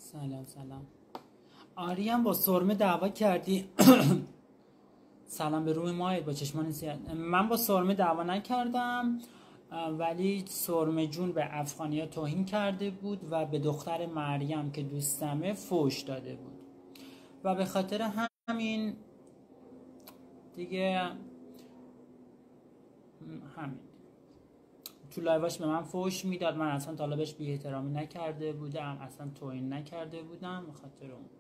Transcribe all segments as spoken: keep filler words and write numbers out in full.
سلام سلام. آریم با سرمه دعوا کردی. سلام به روی ماهت با چشمان سیاه. من با سرمه دعوا نکردم، ولی سرمه جون به افغانیا توهین کرده بود و به دختر مریم که دوستمه فوش داده بود و به خاطر همین دیگه همین تو لایواش به من فوش میداد. من اصلا تا حالا بهش بی احترامی نکرده بودم، اصلا توهین نکرده بودم به خاطر اون.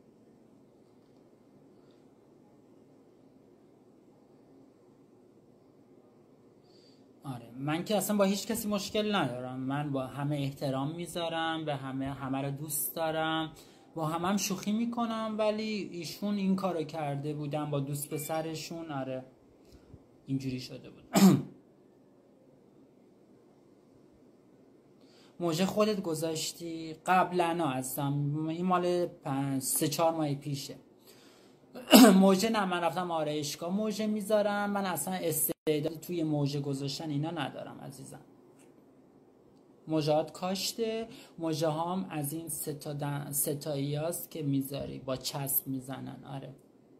آره من که اصلا با هیچ کسی مشکل ندارم، من با همه احترام میذارم، به همه همه رو دوست دارم، با همه هم شوخی میکنم، ولی ایشون این کارو کرده بودن با دوست پسرشون. آره اینجوری شده بود. موجه خودت گذاشتی قبلا هستم، این مال سه چهار ماه پیشه. موجه نه، من رفتم آرایشگاه موجه میذارم، من اصلا استعدادی توی موجه گذاشتن اینا ندارم عزیزم. موجهات کاشته، موجه هم از این ستا ستایی هاست که میذاری با چسب میزنن. آره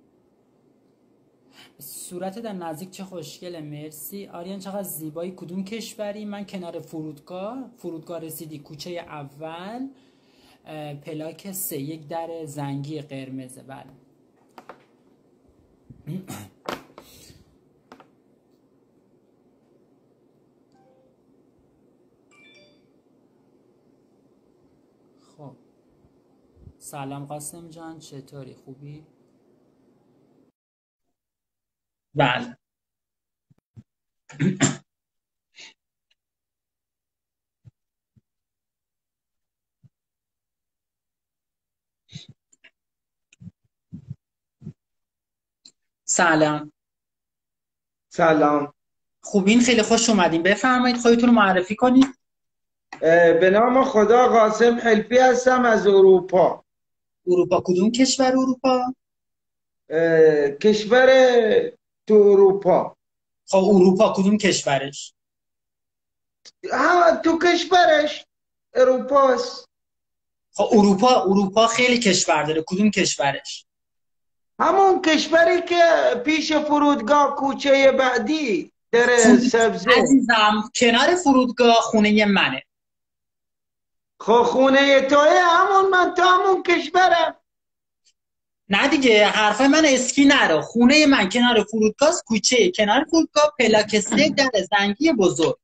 صورت در نزدیک چه خوشگله، مرسی. آریان چقدر زیبایی. کدوم کشوری؟ من کنار فرودگاه فرودگاه رسیدی کوچه اول پلاک سه، یک در زنگی قرمزه. بله خب سلام قاسم جان، چطوری؟ خوبی؟ بله سلام سلام، خوبین؟ خیلی خوش اومدین. بفرمایید خودتون رو معرفی کنید. به نام خدا قاسم حلفی هستم از اروپا. اروپا کدوم کشور اروپا؟ کشور تو اروپا. خب اروپا کدوم کشورش؟ ها تو کشورش اروپاست. خب اروپا اروپا خیلی کشور داره، کدوم کشورش؟ همون کشوری که پیش فرودگاه کوچه بعدی در سبزه. عزیزم کنار فرودگاه خونه منه. خب خونه توه همون، من تو همون کشورم. نه دیگه حرفای من اسکی نرو. خونه من کنار فرودگاه، کوچه کنار فرودگاه پلاک سه در زنگی بزرگ.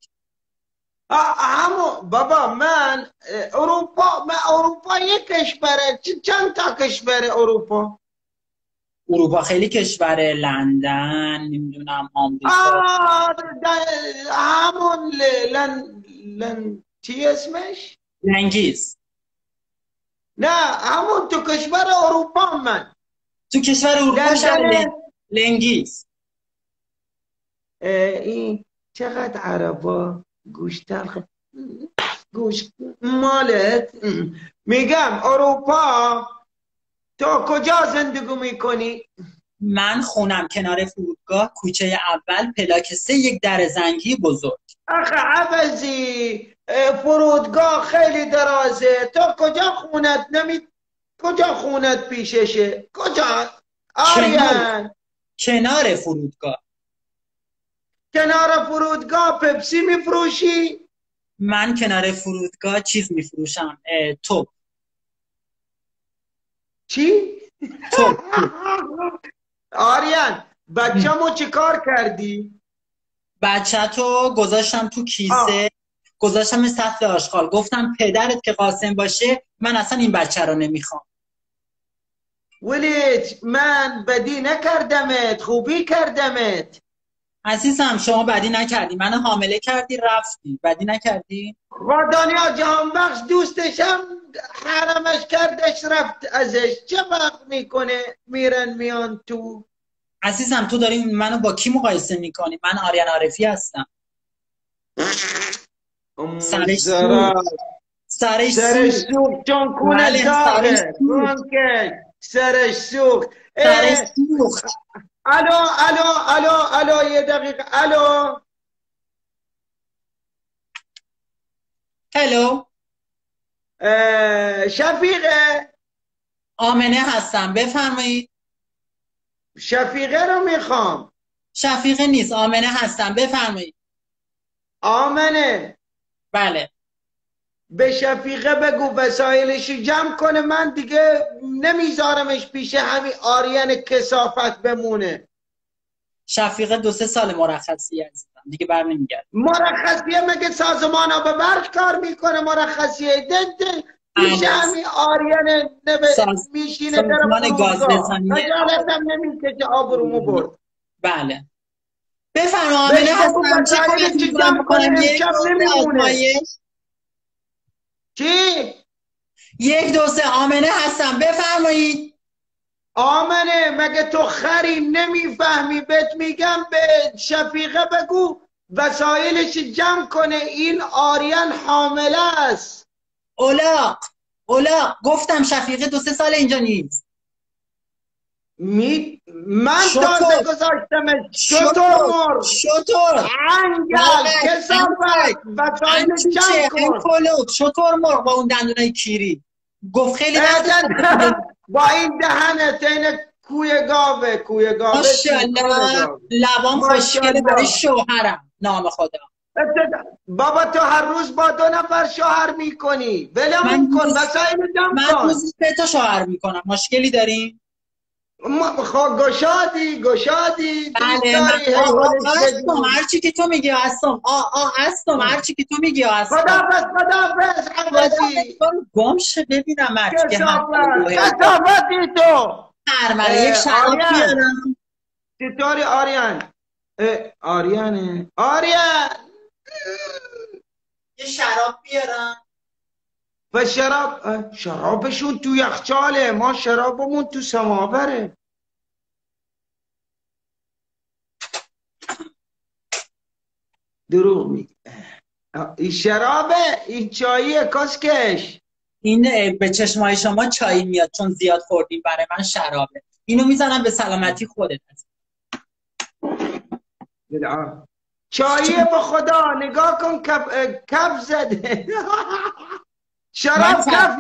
همون بابا، من اروپا من اروپا یک کشوره. چند تا کشور اروپا؟ اروپا خیلی کشوره، لندن، نمیدونم آمریکا. آه همون لن لن چی اسمش؟ لنگیز. نه همون تو کشور اروپا. من تو کشور اروپا شهر لنگیز. این چقدر عربا گوش تلخ گوش مالت. میگم اروپا تو کجا زندگی میکنی؟ من خونم کنار فرودگاه کوچه اول پلاک سه، یک در زنگی بزرگ. آخه عوضی فرودگاه خیلی درازه. تو کجا خونت؟ نمی کجا خونت پیششه؟ کجا؟ آریان کنار فرودگاه. کنار فرودگاه پپسی میفروشی؟ من کنار فرودگاه چیز میفروشم، توپ. چی؟ توپ. آریان بچه‌مو چی کار کردی؟ بچه تو گذاشتم تو کیسه، آه. گذاشتم سطل آشغال، گفتم پدرت که قاسم باشه من اصلا این بچه رو نمیخوام. ولید من بدی نکردمت، خوبی کردمت. عزیزم شما بدی نکردی، منو حامله کردی رفتی، بدی نکردی. با دنیا جهان بخش دوستشم حرمش کردش رفت ازش. چه وقت میکنه میرن میان تو؟ عزیزم تو داری منو با کی مقایسه میکنی؟ من آریان عارفی هستم. سرش سوخت سرش سوخت چون کونه داغه. سرش سوخت سرش سوخت. الو الو الو الو یه دقیقه. الو هلو شفیقه آمنه هستم، بفرمایید. شفیقه رو میخوام. شفیقه نیست، آمنه هستم، بفرمایید. آمنه. بله. به شفیقه بگو وسایلش جمع کنه، من دیگه نمیذارمش پیش همین آریان کثافت بمونه. شفیقه دو سه سال مرخصی عزیزم، دیگه بر نمیگرد. مرخصیه مگه سازمان ها به برق کار میکنه؟ مرخصیه ده ده پیش همین آریان ساز... میشینه در سازمان فرودگاه، گازرسانی. خجالت هم نمیکشه آبرومو برد. بله بفرما. بهش آمنه بگو هستم، چه وسایلش کمکی میتونم جمع کنه، بکنم؟ یک امشب دو سه نمیمونه. آزمایش. چی؟ یک دو سه آمنه هستم، بفرمایید. آمنه مگه تو خری نمیفهمی؟ بهت میگم به شفیقه بگو وسایلش جمع کنه، این آریان حامله است. اولاق اولاق گفتم شفیقه دو سه سال اینجا نیست. می... من شطور. تازه گذاشتمش. شطور مرغ، شطور، انگل، کثافت، وسایل جمع کن. شطور مرغ با اون دندونای کیری. گفت خیلی وقت با این دهنت، این کوی گاوه. کوی گاوه ماشاءالله، لبام خوشگله برای شوهرم. نام خدا. بابا تو هر روز با دو نفر شوهر میکنی، ولمون کن، وسایل جمع کن. من روزی سه تا شوهر میکنم، مشکلی داریم؟ خب گشادی گشادی بله من هستم، هرچی که تو میگی هستم. آه آه هستم، هرچی که تو میگی هستم. خداحافظ خداحافظ عوضی. گم شه ببینم مرچی که کثافتی تو. هرمله یک شراب بیارم. چطوری آریان؟ آریانه آریان یه شراب بیارم. و شراب شرابشون تو یخچاله، ما شرابمون تو سماوره. دروغ میگه. این شرابه، این چاییه کاسکش. این به چشمای شما چایی میاد چون زیاد خوردیم، برای من شرابه. اینو میزنم به سلامتی خودت. چاییه به خدا، نگاه کن کف, کف زده. شراب کف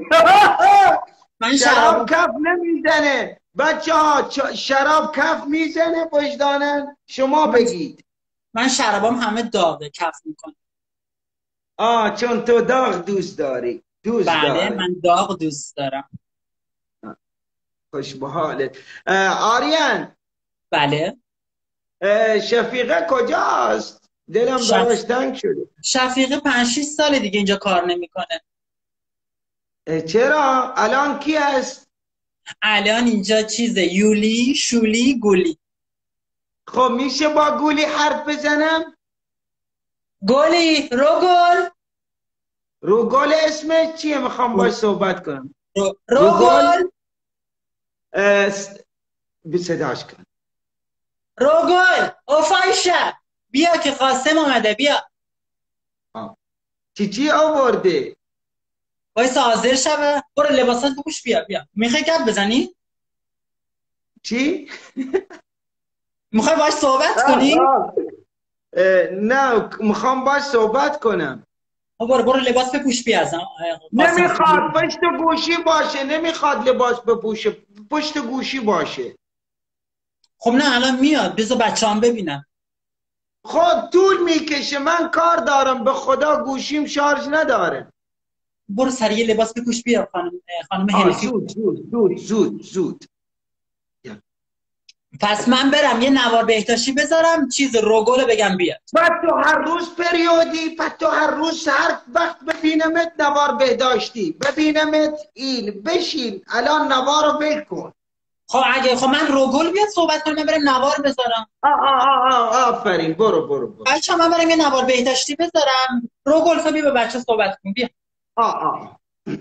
من شراب کف نمیزنه بچه ها. شراب کف میزنه وجدانن؟ شما بگید. من شرابام همه داغه، کف میکنه. آه چون تو داغ دوست داری. دوست بله داری. من داغ دوست دارم. خوش به حالت. آریان. بله. شفیقه کجاست؟ دلم شف... براش تنگ شده. شفیقه پنج شش سال دیگه اینجا کار نمیکنه. چرا؟ الان کی هست؟ الان اینجا چیزه، یولی، شولی، گولی. خب میشه با گولی حرف بزنم؟ گولی، روگل. روگل اسمش چیه؟ میخوام باش صحبت کنم. رو... روگل. به صداش کن. روگل، اوفایشه. بیا که قاسم آمده، بیا. آه. چی چی آورده؟ وایسا حاضر شوه. برو لباسات بپوش بیا بیا. میخوای گپ بزنی؟ چی؟ میخوای باش صحبت کنی؟ نه میخوام باش صحبت کنم. برو برو لباس بپوش بیا ازم. نمیخواد پشت گوشی باشه، نمیخواد لباس بپوشه، پشت گوشی باشه. خب نه الان میاد، بذار بچه‌ام ببینم. خب طول میکشه، من کار دارم، به خدا گوشیم شارژ نداره. برو سریع لباس بپوش بیا خانم خانم هلفی. زود زود زود زود زود. پس من برم یه نوار بهداشتی بذارم، چیز روگل بگم بیاد. بعد تو هر روز پریودی، بعد تو هر روز هر وقت ببینمت نوار بهداشتی، ببینمت این بشین الان نوار رو بکن. خب اگه خب من روگل بیاد صحبت کنم، من برم نوار بذارم. آه آه آه آفرین، برو برو برو. بچه من برم یه نوار بهداشتی بذارم. روگل تو بیا با بچه صحبت کن، بیا. آه آه.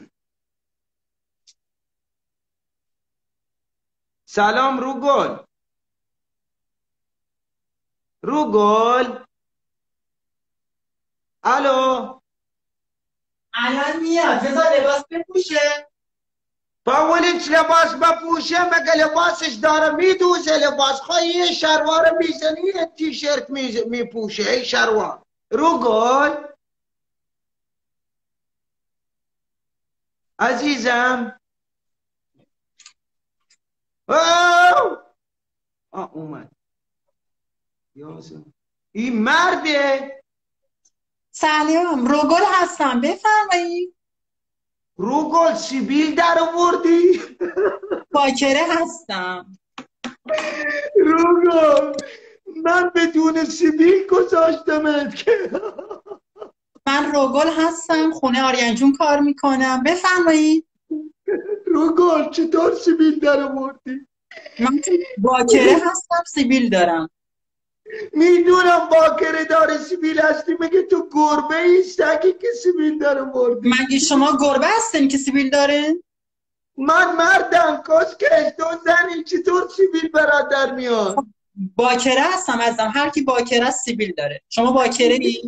سلام روگل. روگل. الو. الان میاد، بذار لباس بپوشه. باولش لباس بپوشه؟ مگه لباسش داره میدوزه لباس؟ خواهی یه شلوار میزنی یه تیشرت میپوشه. ای شلوار. روگل. عزیزم. آه آه اومد یازم. این مرده. سلام، روگل هستم، بفرمایید. روگل سیبیل در آوردی؟ باکره هستم. روگل من بدون سیبیل گذاشتمت که. من روگل هستم، خونه آریان جون کار میکنم، بفرمایید. روگل چطور سیبیل در آوردی؟ من باکره هستم، سیبیل دارم. میدونم باکره داره سیبیل هستی، مگه تو گربه ای سگی که سیبیل در آوردی؟ مگه شما گربه هستین که سیبیل داره؟ من مردم کسکش، تو زنی، چطور سیبیل برات در میاد؟ باکره هستم ازم، هر کی باکره است سیبیل داره. شما باکره ای؟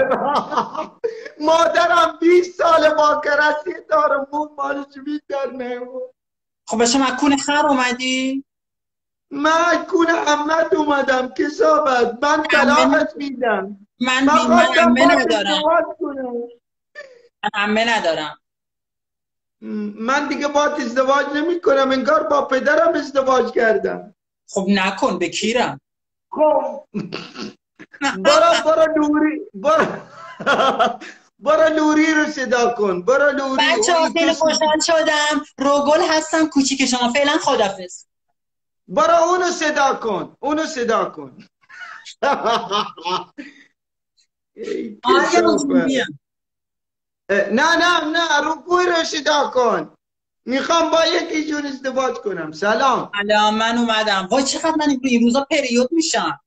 مادرم بیست سال باکره است، یه دارم بود مال سیبیل در نمیاد. خب شما کونه خر اومدی؟ من کونه عمت اومدم کسابت، من طلاقت میدم. من من عمه ندارم. من عمه ندارم. من دیگه باهات ازدواج نمی کنم، انگار با پدرم ازدواج کردم. خب نکن، بکیرم. خب برو برو نوری برو برو نوری رو صدا کن. برو نوری. بچه ها خیلی خوشحال شدم. روگل هستم، کوچیک شما. فعلا خدافظ. برو اونو صدا کن، اونو صدا کن. نه نه نه روگل رو صدا کن. میخوام با یکی جون ازدواج کنم. سلام. سلام، من اومدم. وای چقدر من این روزا پریود میشم.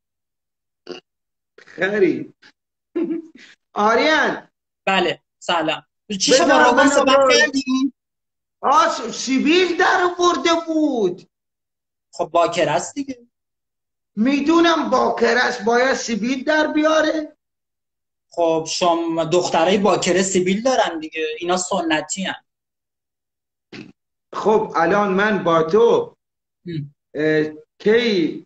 خیلی. آریان. بله سلام. چی شما روگل صحبت کردیم؟ آه سیبیل در آورده بود. خب باکر است دیگه. میدونم باکر است، باید سیبیل در بیاره. خب شما دخترای باکره سیبیل دارن دیگه، اینا سنتی هن. خب الان من با تو کی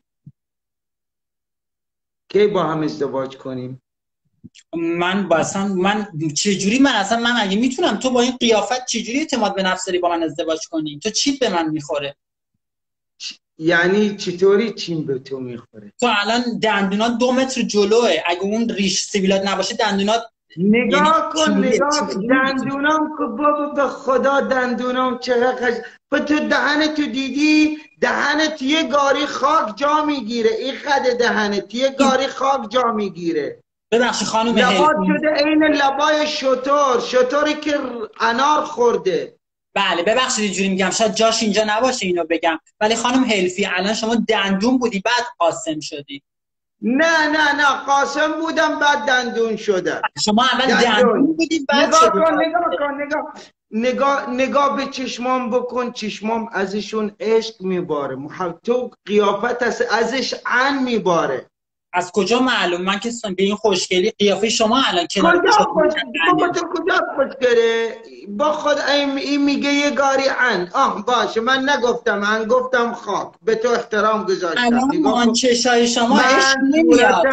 کی با هم ازدواج کنیم؟ من با اصلا من چجوری من اصلا من اگه میتونم، تو با این قیافت چجوری اعتماد به نفس داری با من ازدواج کنی؟ تو چیت به من میخوره؟ یعنی چطوری چین به تو میخوره؟ تو الان دندونات دو متر جلوه، اگه اون ریش سیبیلات نباشه دندونات نگاه کن. نگاه دندونام که بابا به خدا دندونام چقدر خش... تو دهنت تو دیدی؟ دهنت یه گاری خاک جا میگیره. این خد دهنت یه گاری خاک جا میگیره. ببخشید خانم لبات شده عین لبای شتر، شتری که انار خورده. بله ببخشید اینجوری میگم، شاید جاش اینجا نباشه اینو بگم، ولی خانم هلفی الان شما دندون بودی بعد قاسم شدی. نه نه نه قاسم بودم بعد دندون شدم. شما اول دندون, دندون بودی بعد نگاه شدی. کن نگاه کن نگاه نگاه نگاه به چشمام بکن. چشمام ازشون عشق میباره. تو قیافت ازش عن میباره. از کجا معلوم؟ من که به این خوشگلی قیافه شما الان کنار کجا خوشگله؟ تو کجا خوشگله؟ با خود این میگه یه گاری عن. آه باشه، من نگفتم عن، گفتم خاک. به تو احترام گذاشتم. الان مان چشای شما عشق نمیاد.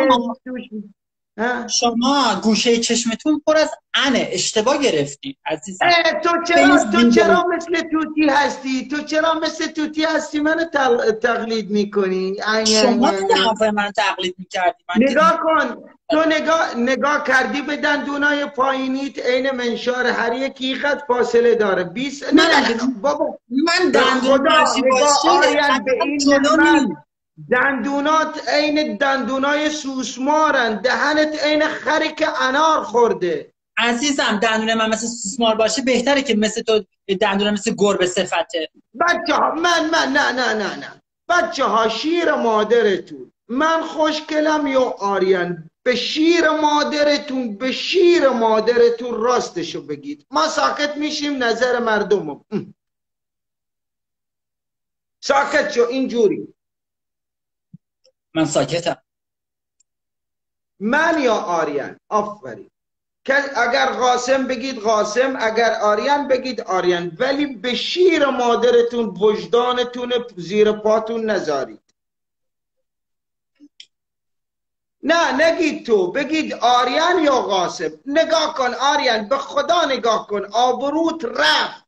شما, شما گوشه چشمتون پر از عنه، اشتباه گرفتی عزیزم. تو چرا تو چرا مثل توتی هستی؟ تو چرا مثل توتی هستی منو تقلید میکنی؟ شما که من تقلید میکردی. نگاه کن تو نگاه نگاه کردی به دندونای پایینیت عین منشار، هر یکی قد فاصله داره. بیست نه بابا من دندون هرچی باشه به این دندونات عین دندونای سوسمارن. دهنت عین خری که انار خورده. عزیزم دندون من مثل سوسمار باشه بهتره که مثل تو دندون مثل گربه صفته. بچه ها من من نه نه نه نه بچه ها شیر مادرتون. من خوشگلم یا آریان؟ به شیر مادرتون به شیر مادرتون راستشو بگید. ما ساکت میشیم نظر مردمو. ساکت شو اینجوری. من ساکتم. من یا آریان؟ آفرین. اگر قاسم بگید قاسم، اگر آریان بگید آریان، ولی به شیر مادرتون وجدانتون زیر پاتون نذارید. نه نگید تو، بگید آریان یا قاسم. نگاه کن آریان، به خدا نگاه کن، آبروت رفت،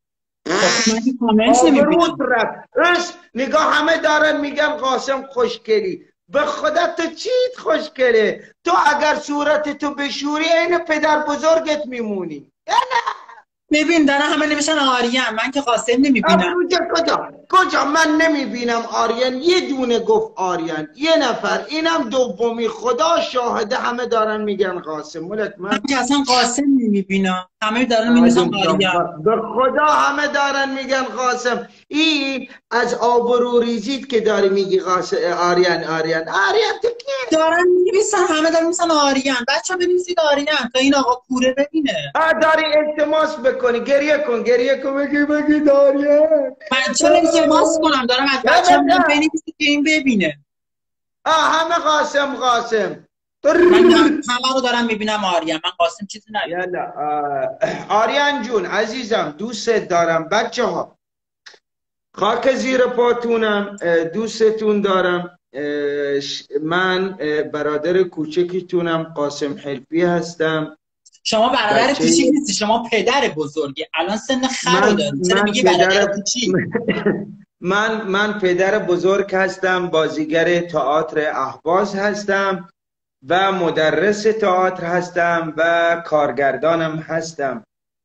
آبروت رفت. بس نگاه همه دارن میگن قاسم خوشگلی. به خدا تو چیت خوشگله؟ تو اگر صورت تو بشوری این پدر بزرگت میمونی. ببین دارن همه نمیشن آریان، من که قاسم نمیبینم. کجا کجا من نمیبینم آریان؟ یه دونه گفت آریان، یه نفر، اینم دومی، خدا شاهده همه دارن میگن قاسم. مولک من من که اصلا قاسم نمیبینم، همه دارن میگن آریان. به خدا همه دارن میگن قاسم. این از آبرو ریزید که داری میگی قاسم آریان آریان آریان. تو کی دارن می‌نویسن، همه دارن می‌نویسن آریان. بچه‌ها بنویسید آریان تا این آقا کوره ببینه. آ داری التماس بکنی، گریه کن گریه کن، بگی بگی آریان. من چرا التماس کنم؟ دارم از بچه‌ها میگم بنویسید که این ببینه. آ همه قاسم قاسم. من همه رو دارم میبینم آریان، من قاسم چیزی نمی‌بینم. یالا آریان جون عزیزم، دوست دارم. بچه ها خاک زیر پاتونم، دوستتون دارم. من برادر کوچکتونم، قاسم حلفی هستم. شما برادر بچه... کوچیک نیستی، شما پدر بزرگی. الان سن خر رو داری، چرا میگی برادر کوچیک؟ من من پدر بزرگ هستم، بازیگر تئاتر اهواز هستم و مدرس تئاتر هستم و کارگردانم هستم.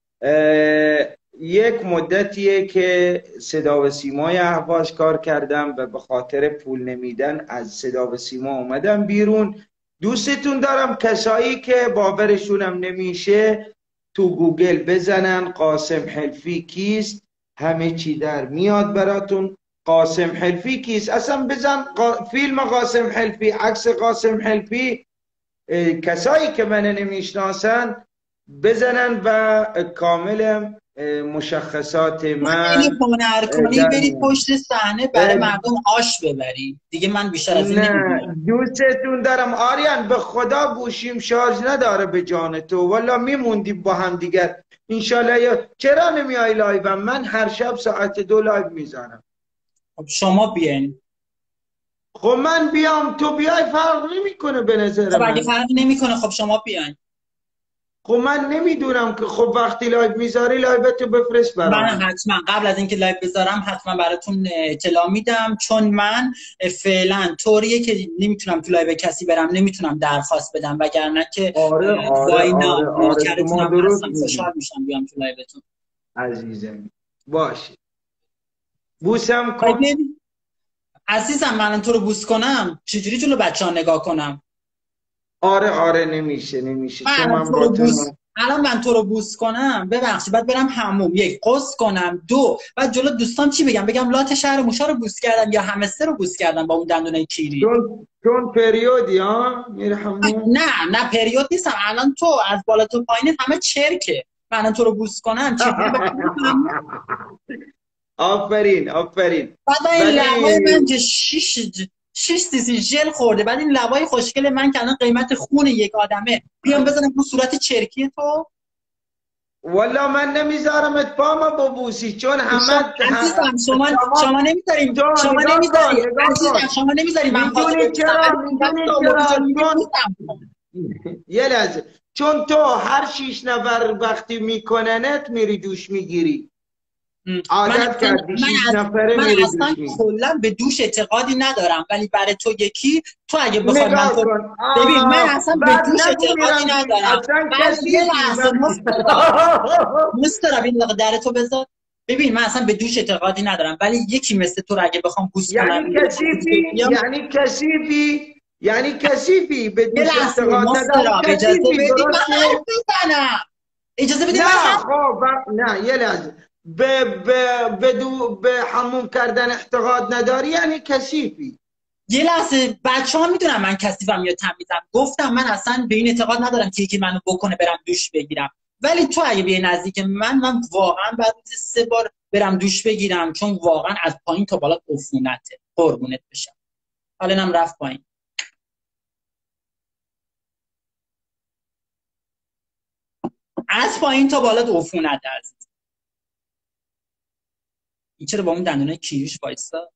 یک مدتیه که صدا و سیمای اهواز کار کردم و به خاطر پول نمیدن از صدا و سیما اومدم بیرون. دوستتون دارم. کسایی که باورشونم نمیشه تو گوگل بزنن قاسم حلفی کیست، همه چی در میاد براتون. قاسم حلفی کیست اصلا بزن قا... فیلم قاسم حلفی، عکس قاسم حلفی. کسایی که من نمیشناسن بزنن و کامل مشخصات من هنر کنی بری پشت صحنه برای مردم آش ببری دیگه. من بیشتر از این نمیدونم. دوستتون دارم آریان، به خدا گوشیم شارژ نداره به جان تو، والا میموندیم با هم دیگر انشالله. چرا نمیای لایو؟ من هر شب ساعت دو لایو میزنم. خب شما بیاین. خب من بیام تو بیای فرق نمیکنه به نظر خب من. اگه فرق نمیکنه خب شما بیاین. خب من نمیدونم که خب وقتی لایو میذاری لایوتو بفرست برام. من حتما قبل از اینکه لایو بذارم حتما براتون اطلاع میدم، چون من فعلا طوریه که نمیتونم تو لایو کسی برم، نمیتونم درخواست بدم، وگرنه که آره آره واینا آره آره ما درست خوشحال میشم بیام تو لایوتون. عزیزم باشه. بوسم کن. عزیزم من تو رو بوس کنم چجوری جلو بچه‌ها نگاه کنم؟ آره آره نمیشه نمیشه. من من تو رو بوس... الان من تو رو بوس کنم ببخشید بعد برم حموم، یک قص کنم، دو بعد جلو دوستان چی بگم؟ بگم لات شهر موشا رو بوس کردم یا همستر رو بوس کردم با اون دندونای کیری؟ چون چون پریودی ها میره حموم. نه نه پریود نیستم. الان تو از بالا تو پایین همه چرکه. من تو رو بوس کنم چی آفرین آفرین. بعد این لبای من که شیش شش سیسی ژل خورده، بعد این لبای خوشگل من که الان قیمت خون یک آدمه بیام بزنم رو صورت چرکی تو. والا من نمیذارم ات پاما ببوسی چون همه عزیزم شما شما نمیذاریم شما نمیذاریم عزیزم شما نمیذاریم من میدونی چرا میدونی چرا یه لحظه چون تو هر شیش نفر وقتی میکننت میری دوش میگیری. عادت کردی شیش نفره من میری دوش اصلا میگیری. کلا به دوش اعتقادی ندارم، ولی برای تو یکی تو اگه بخوای من تو ببین من اصلا به دوش اعتقادی ندارم. بعد یه لحظه مسترا بین در تو بذار. ببین من اصلا به دوش اعتقادی ندارم، ولی یکی مثل تو رو اگه بخوام بوس کنم یعنی کثیفی یعنی کثیفی یعنی کثیفی به دوش اعتقاد ندارم. اجازه بدید من حرف بزنم. اجازه بدید نه خب نه یه لحظه به به به, دو به حموم کردن اعتقاد نداری یعنی کثیفی. یه لحظه بچه ها میدونم من کثیفم یا تمیزم. گفتم من اصلا به این اعتقاد ندارم که یکی منو بکنه برم دوش بگیرم، ولی تو اگه بیای نزدیک من من واقعا بعد سه بار برم دوش بگیرم، چون واقعا از پایین تا بالا عفونته. قربونت بشم. حالا اینم رفت پایین. از پایین تا بالا عفونته عزیز. این چرا با اون دندونه کیریش وایسا؟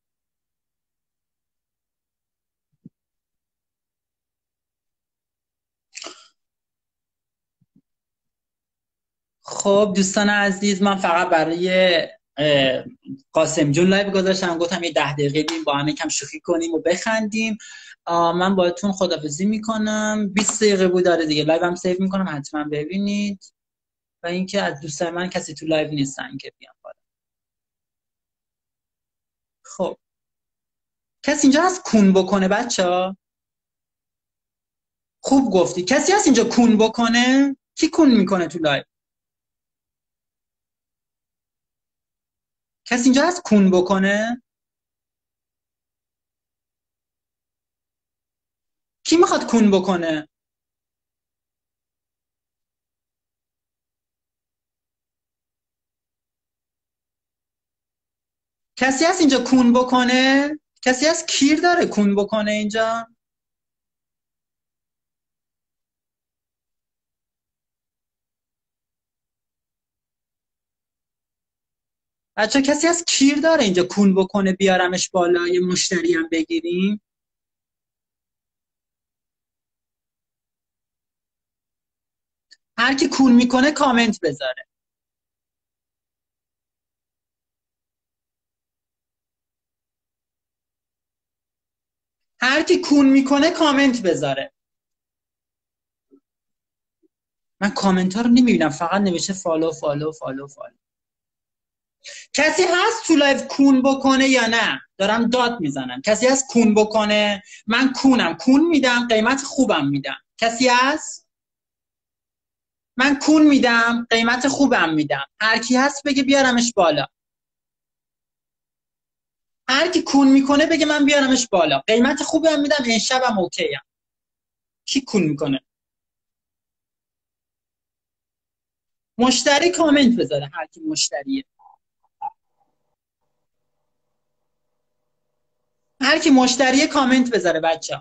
خب دوستان عزیز، من فقط برای قاسم جون لایو گذاشتم، گفتم یه ده دقیقه بیم با هم یکم شوخی کنیم و بخندیم. من باهاتون خداحافظی میکنم. بیست دقیقه بود داره دیگه. لایو هم سیو میکنم، حتما ببینید. و اینکه از دوستان من کسی تو لایو نیستن که بیان بالا. خب کسی اینجا هست کون بکنه بچه‌ها؟ خوب گفتی. کسی هست اینجا کون بکنه؟ کی کون میکنه تو لایو؟ کسی اینجا هست کون بکنه؟ کی میخواد کون بکنه؟ کسی هست اینجا کون بکنه؟ کسی هست کیر داره کون بکنه اینجا؟ بچه کسی هست کیر داره اینجا کون بکنه بیارمش بالا یه مشتری هم بگیریم؟ هر کی کون میکنه کامنت بذاره. هر کی کون میکنه کامنت بذاره. من کامنت ها رو نمیبینم، فقط نوشته فالو فالو فالو فالو. کسی هست تو لایو کون بکنه یا نه؟ دارم داد میزنم. کسی هست کون بکنه؟ من کونم، کون میدم، قیمت خوبم میدم. کسی هست؟ من کون میدم، قیمت خوبم میدم. هر کی هست بگه بیارمش بالا. هر کی کون میکنه بگه من بیارمش بالا، قیمت خوبم میدم، این شبم اوکی ام. کی کون میکنه؟ مشتری کامنت بذاره. هر کی مشتریه، هر کی مشتریه کامنت بذاره بچه‌ها.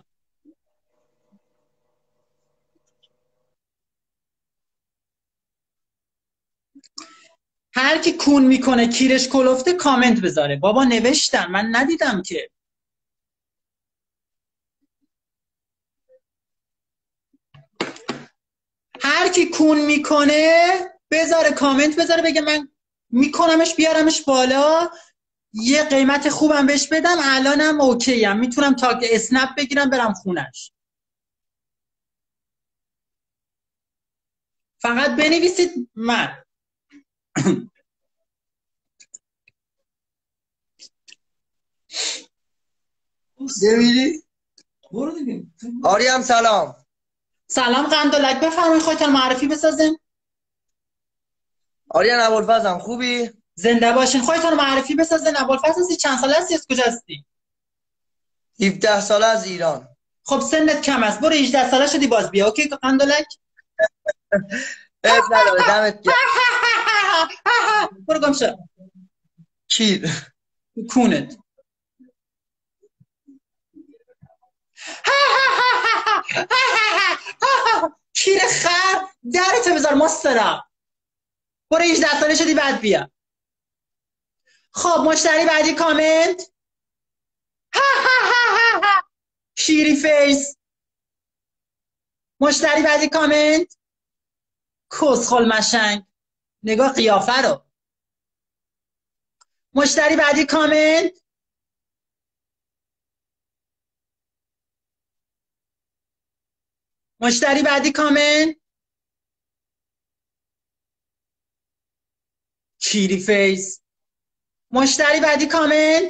هر کی کون میکنه کیرش کلفته کامنت بذاره. بابا نوشتم، من ندیدم که. هر کی کون میکنه بذاره کامنت بذاره، بگه من میکنمش بیارمش بالا، یه قیمت خوبم بهش بدم، الانم اوکی ام، میتونم تا اسنپ بگیرم برم خونش. فقط بنویسید من. ببینی؟ برو دیگه. آریم سلام. سلام قندالک، بفرمایید خودتون معرفی بسازین. آریان ابوالفضلم، خوبی؟ زنده باشین. خودتون معرفی بسازین. ابوالفضل هستی؟ چند ساله هستی؟ از کجا هستی؟ هفده ساله از ایران. خب سنت کم است، برو هجده ساله شدی باز بیا. اوکی قندالک؟ اب نداره، دمت گرم. برو گم شو. کیر کونت. کیر خر، درتو بذار مسترا. برو هجده ساله شدی بعد بیا. خب مشتری بعدی کامنت. شیری فیس. مشتری بعدی کامنت. کسخل مشنگ، نگاه قیافه رو. مشتری بعدی کامنت. مشتری بعدی کامنت. چیری فیس. مشتری بعدی کامنت.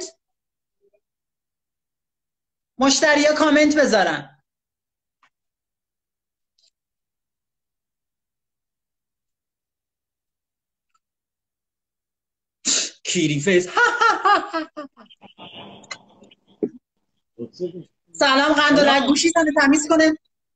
مشتری ها کامنت بذارن. کیری فیس. سلام قندالک، گوشی تنو تمیز کنه.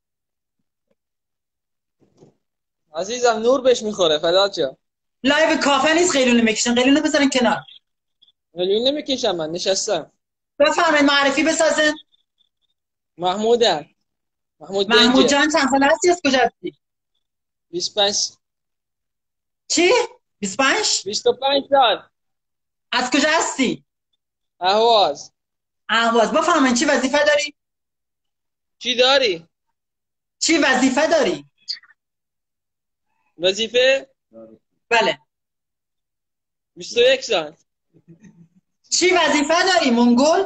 عزیزم نور بهش میخوره. فدات شم. لایو کافه نیست قیلونه میکشن. قیلونه بذارین کنار. قیلونه نمیکشم، من نشستم. بفرمایید معرفی بسازن. محمودم. محمود محمود جان چند ساله هستی؟ از کجا هستی؟ بیست و پنج. چی؟ بیست و پنج؟ بیست و پنج سال. از کجا هستی؟ اهواز. اهواز. بفرمایید چی وظیفه داری؟ چی داری؟ چی وظیفه داری؟ وظیفه؟ بله. بیست و یک ساعت. چی وظیفه داری منگول؟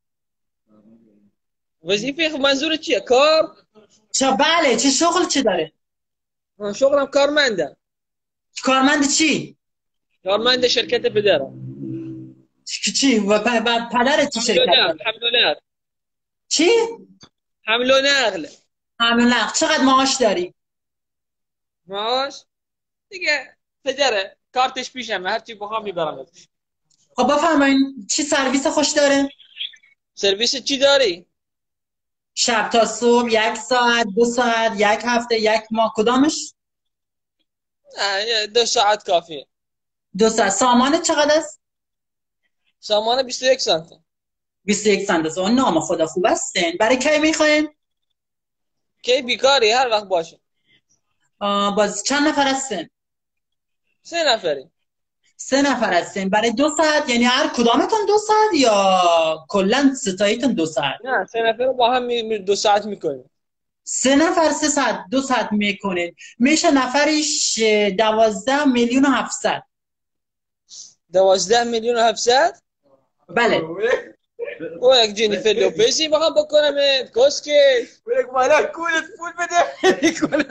وظیفه خب منظور چیه؟ کار؟ چه بله چه شغل چی داره؟ شغلم کارمندم. کارمند چی؟ کارمند شرکت پدرم. چی چی و پ- پ- پدرت چی شرکت داره؟ حمل و نقل. چی؟ حمل و نقل. حمل و نقل. چقدر معاش داری؟ معاش؟ دیگه پدره. کارتش پیشمه، هرچی بخوام میبرم. خب بفرمایین چی سرویس خوش داره؟ سرویس چی داری؟ شب تا صبح یک ساعت دو ساعت یک هفته یک ماه کدامش؟ نه، دو ساعت کافیه. دو ساعت. سامانت چقدر است؟ سامان بیست و یک سانت. بیست و یک سنت است. اون نام خدا خوب هستین. برای کی میخواین؟ کی بیکاری هر وقت باشه. باز چند نفر هستین؟ سه نفری. سه نفر هستین. برای دو ساعت یعنی هر کدامتون دو ساعت یا کلا ستاییتون دو ساعت؟ نه سه نفر با هم می- می- دو ساعت میکنیم. سه نفر سه ساعت دو ساعت میکنین میشه نفریش دوازده میلیون و هفتصد. دوازده میلیون و هفتصد. بله. او یک جنیفر لوپزی بخوام بکنم کسکش. یک مالا کولت پول بده.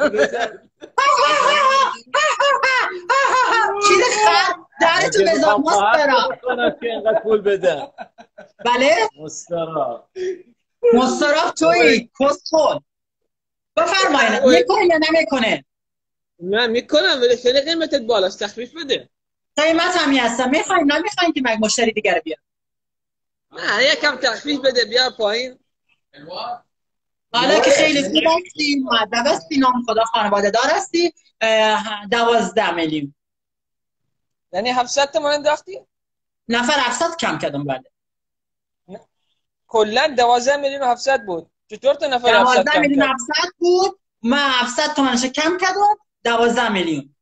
چیز خر درتو بذار مسترا. که اینقدر پول بده. بله مسترا. مسترا توی کسخل. بفرمایید میکنه یا نمیکنه؟ من میکنم ولی خیلی قیمتت بالاست، تخفیف بده. قیمت همی هستم. میخواین نمیخواین که مگه مشتری دیگر بیاد؟ نه یکم تخفیف بده بیا پایین. حالا که خیلی خوب هستی مؤدب هستی نام خدا خانواده دار هستی دوازده میلیون. یعنی هفتصد تومن انداختی؟ نفر هفتصد کم کردم. بله کلا دوازده میلیون و هفتصد بود. چطور تو نفر هفتصد دوازده کم میلیون کرد؟ هفتصد بود. من هفتصد تومنش کم کردم دوازده میلیون.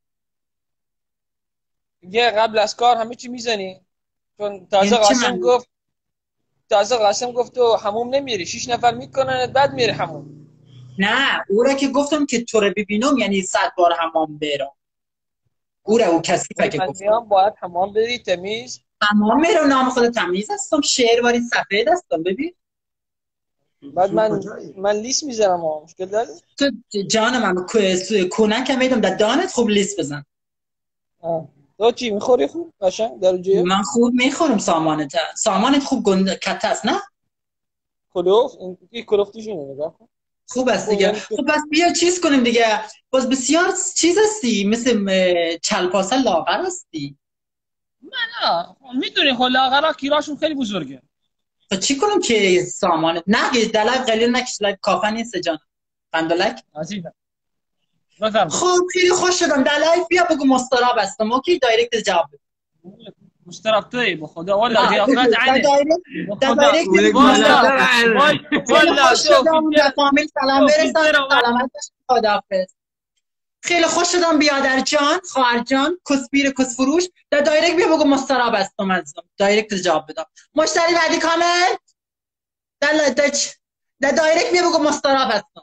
یه قبل از کار همه چی میزنی؟ چون تازه یعنی چی قاسم معنی؟ گفت تازه قاسم گفت تو حموم نمیری، شش نفر میکنن بعد میری حموم. نه او را که گفتم که تو رو ببینم یعنی صد بار حمام برم. او را او کسی که من گفتم میام باید حمام بری تمیز. حمام میرم نام خدا تمیز هستم شعر واری سفید هستم. ببین بعد من من لیست میذارم ها، مشکل داره؟ تو جان من کونک هم میدم در دانت خوب لیست بزن. آه. تو چی میخوری خوب؟ قشنگ در جیب؟ من خوب میخورم. سامانت سامانت خوب گنده کت است نه؟ کلوف این کلوفتیشونه نگاه کن. خوب است دیگه. خب پس بیا چیز کنیم دیگه. باز بسیار چیز هستی مثل چلپاسه لاغر هستی. نه میدونی خب لاغرا کیراشون خیلی بزرگه. خب چی کنم که سامانت نه دلای قلیل نکش لای کافه نیست جان قندلک عزیزم بفرمایید. خب خیلی خوش شدم. دلای بیا بگو مستراب هستم. اوکی دایرکت جواب بده. مشترک توی به خدا والا ضیافت عینه. در دایرکت بگو مستراب. والا شدم به فامیل سلام برسان. سلامت باشید. خداحافظ. خیلی خوش شدم بیادر جان خواهر جان کسبیر کس فروش. در دایرکت بیا بگو مستراب هستم. عزیزم دایرکت جواب بدم. مشتری بعدی کامنت در در دایرکت بیا بگو مستراب هستم.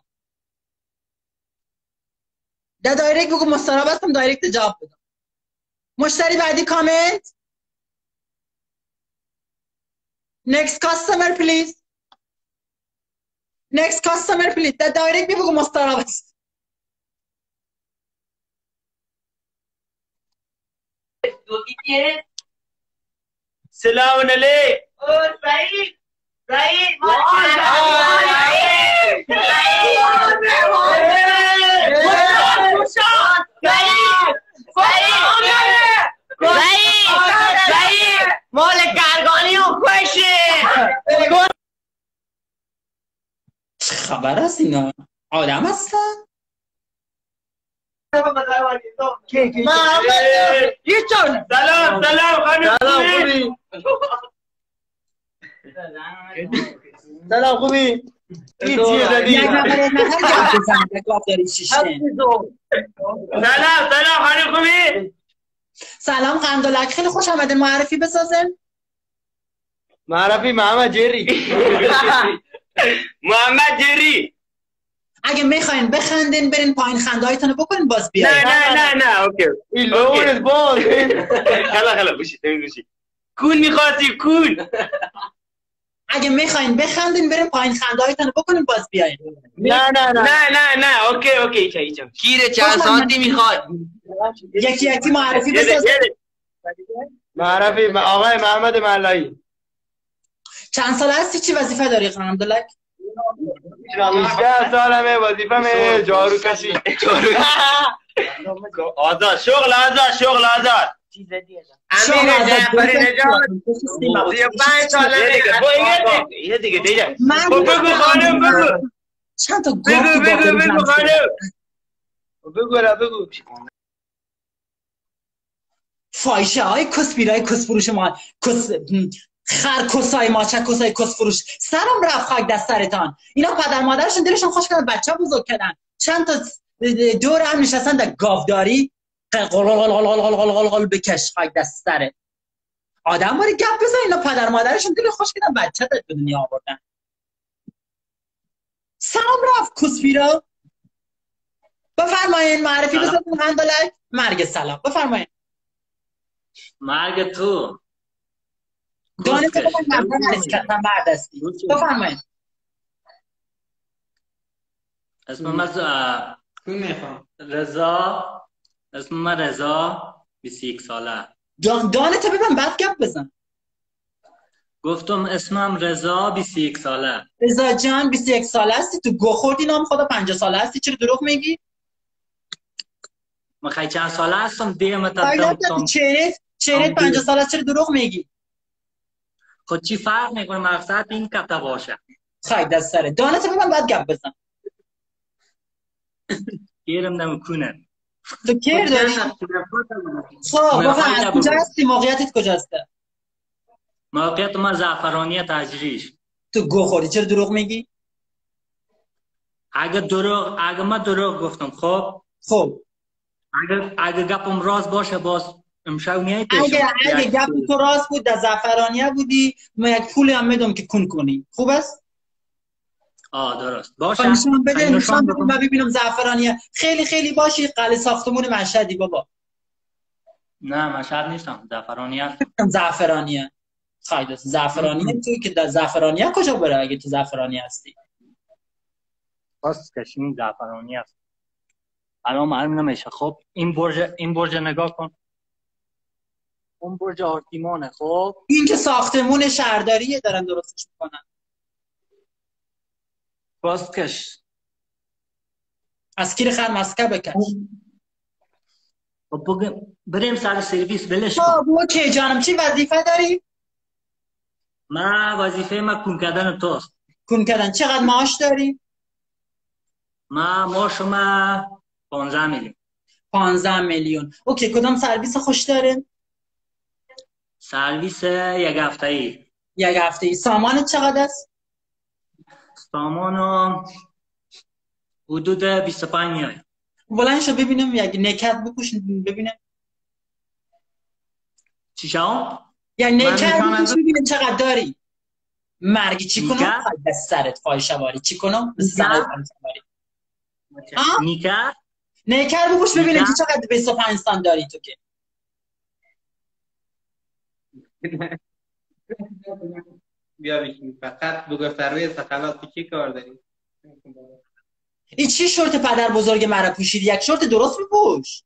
در دایرکت بگو مستراب هستم. دایرکت جواب بدم. مشتری بعدی کامنت. next customer please. next customer please. در دایرکت بیا بگو مستراب هستم. سلام علیکم. سعید سعید مال گرگانی و خوشه. چه خبر است اینا؟ آدم هستن؟ یه چون سلام سلام خانم خوبی؟ سلام خوبی؟ این چیه زدی؟ یک نفر یک نفر جواب بزن. یک گفت داری شیشتن. سلام سلام خانم خوبی؟ سلام قندلک خیلی خوش آمدین. معرفی بسازن. معرفی محمد جری. محمد جری. اگه میخواین بخندین برین پایین خندهایتون رو بکنین باز بیاین. نه نه نه نه اوکی این لونت باز خلا خلا بوشی بوشی کون میخواستی کون. اگه میخواین بخندین برین پایین خندهایتون رو بکنین باز بیاین. نه نه نه نه نه نه اوکی اوکی ایچا ایچا کیر چند سانتی میخوای؟ یکی یکی معرفی بساز. معرفی آقای محمد ملایی. چند سال هستی؟ چی وظیفه داری قلمدلک؟ هجده سالمه، وظیفه‌مه جارو کشی. آزاد شغل آزاد شغل آزاد امیر جعفری نژاد سی و پنج ساله یه دیگه دیگه بگو خانم بگو چند تا بگو بگو بگو خانم بگو را بگو فایشه های کس بیرای کس فروش ما کس خر کسای ماچه کسای کس فروش سرم رفت خاک دست سرتان. اینا پدر مادرشون دلشون خوش کردن بچه بزرگ کردن چند تا دور هم نشستن در گاوداری قلقلقلقلقلقلقلقلقل بکش خاک دست سره آدم باری گپ بزن. اینا پدر مادرشون دل خوش کردن بچه در دنیا آوردن. سرم رفت کس بیرا. بفرمایین معرفی بزنید هندلک. مرگ سلام بفرمایین. مرگ تو دانه تو من نرس کردم مرد هستی. بفرمایین. اسم من رضا اسم من رضا بیست و یک ساله. دانه تو ببین بعد گپ بزن. گفتم اسمم رضا بیست و یک ساله. رضا جان بیست و یک ساله هستی. تو گو خوردی نام خدا پنجاه ساله هستی. چرا دروغ میگی؟ من خیلی چند ساله هستم دیگه متأسفم. چهرت چهرت پنجاه ساله است. چرا دروغ میگی؟ خود چی فرق میکنه مقصد این کتا باشه. خیلی دست سره. دانه تو ببین بعد گپ بزن. گیرم نمیکنه. تو کیر داری؟ خب بفرمایید کجا هستی؟ موقعیتت کجاست؟ موقعیت من زعفرانی تجریش. تو گو خوردی چرا دروغ میگی؟ اگه دروغ اگه من دروغ گفتم خب خب اگه اگه گپم راست باشه باز امشب میای پیش. اگه اگه گپ تو راست بود در زعفرانیه بودی من یک پولی هم میدم که کن کنی. خوب است؟ آه درست باشه. نشان بده نشان بده من ببینم زعفرانیه. خیلی خیلی باشی قلعه ساختمون مشهدی بابا. نه مشهد نیستم زعفرانیه. زعفرانیه. خیلی زعفرانیه. توی که در زعفرانیه کجا بره اگه تو زعفرانی هستی؟ باز کشین زعفرانی است. الان معلوم نمیشه. خب این برج این برج نگاه کن. اون برج آرتیمانه. خب این که ساختمون شهرداریه دارن درستش میکنن. باز کش از کیر خر مسکه بکش. خب بگم بریم سر سرویس بلش کن. خب اوکی جانم. چی وظیفه داری؟ من وظیفه من کون کردن توست. کون کردن. چقدر معاش داری؟ من معاش من پانزده میلیون. پانزده میلیون. اوکی کدام سرویس خوش داره؟ سرویس یک هفته‌ای. یک هفته‌ای. سامانت چقدر است؟ سامانم حدود بیست و پنج میای. بلند شو ببینم یک نکت بپوش ببینم. چی شو؟ یا نکت بپوش ببینم چقدر داری. مرگی چی کنم؟ دست سرت فاحشه واری چی کنم؟ زنت فاحشه نیکر؟ نیکر بپوش ببینم که چقدر بیست و پنج سان داری تو که. بیا بشین فقط بگو سروی سخلات تو چی کار داری؟ این چی شورت پدر بزرگ مرا پوشیدی؟ یک شورت درست بپوش.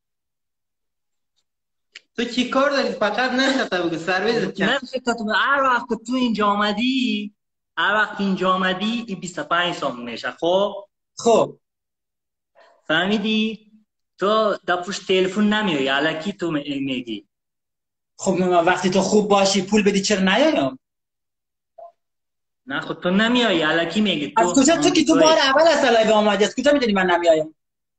تو چی کار داری؟ فقط نشسته بگو سرویز چند؟ نفسه که تو هر وقت تو اینجا آمدی هر وقت اینجا آمدی این بیست و پنج سام میشه. خب خب فهمیدی؟ تو دپوش تلفن نمیایی الکی تو میگی. خب من وقتی تو خوب باشی پول بدی چرا نیایم؟ نه خود تو نمیایی الکی میگی. از کجا تو که تو بار اول از لایو اومدی از کجا میدونی من نمیایم؟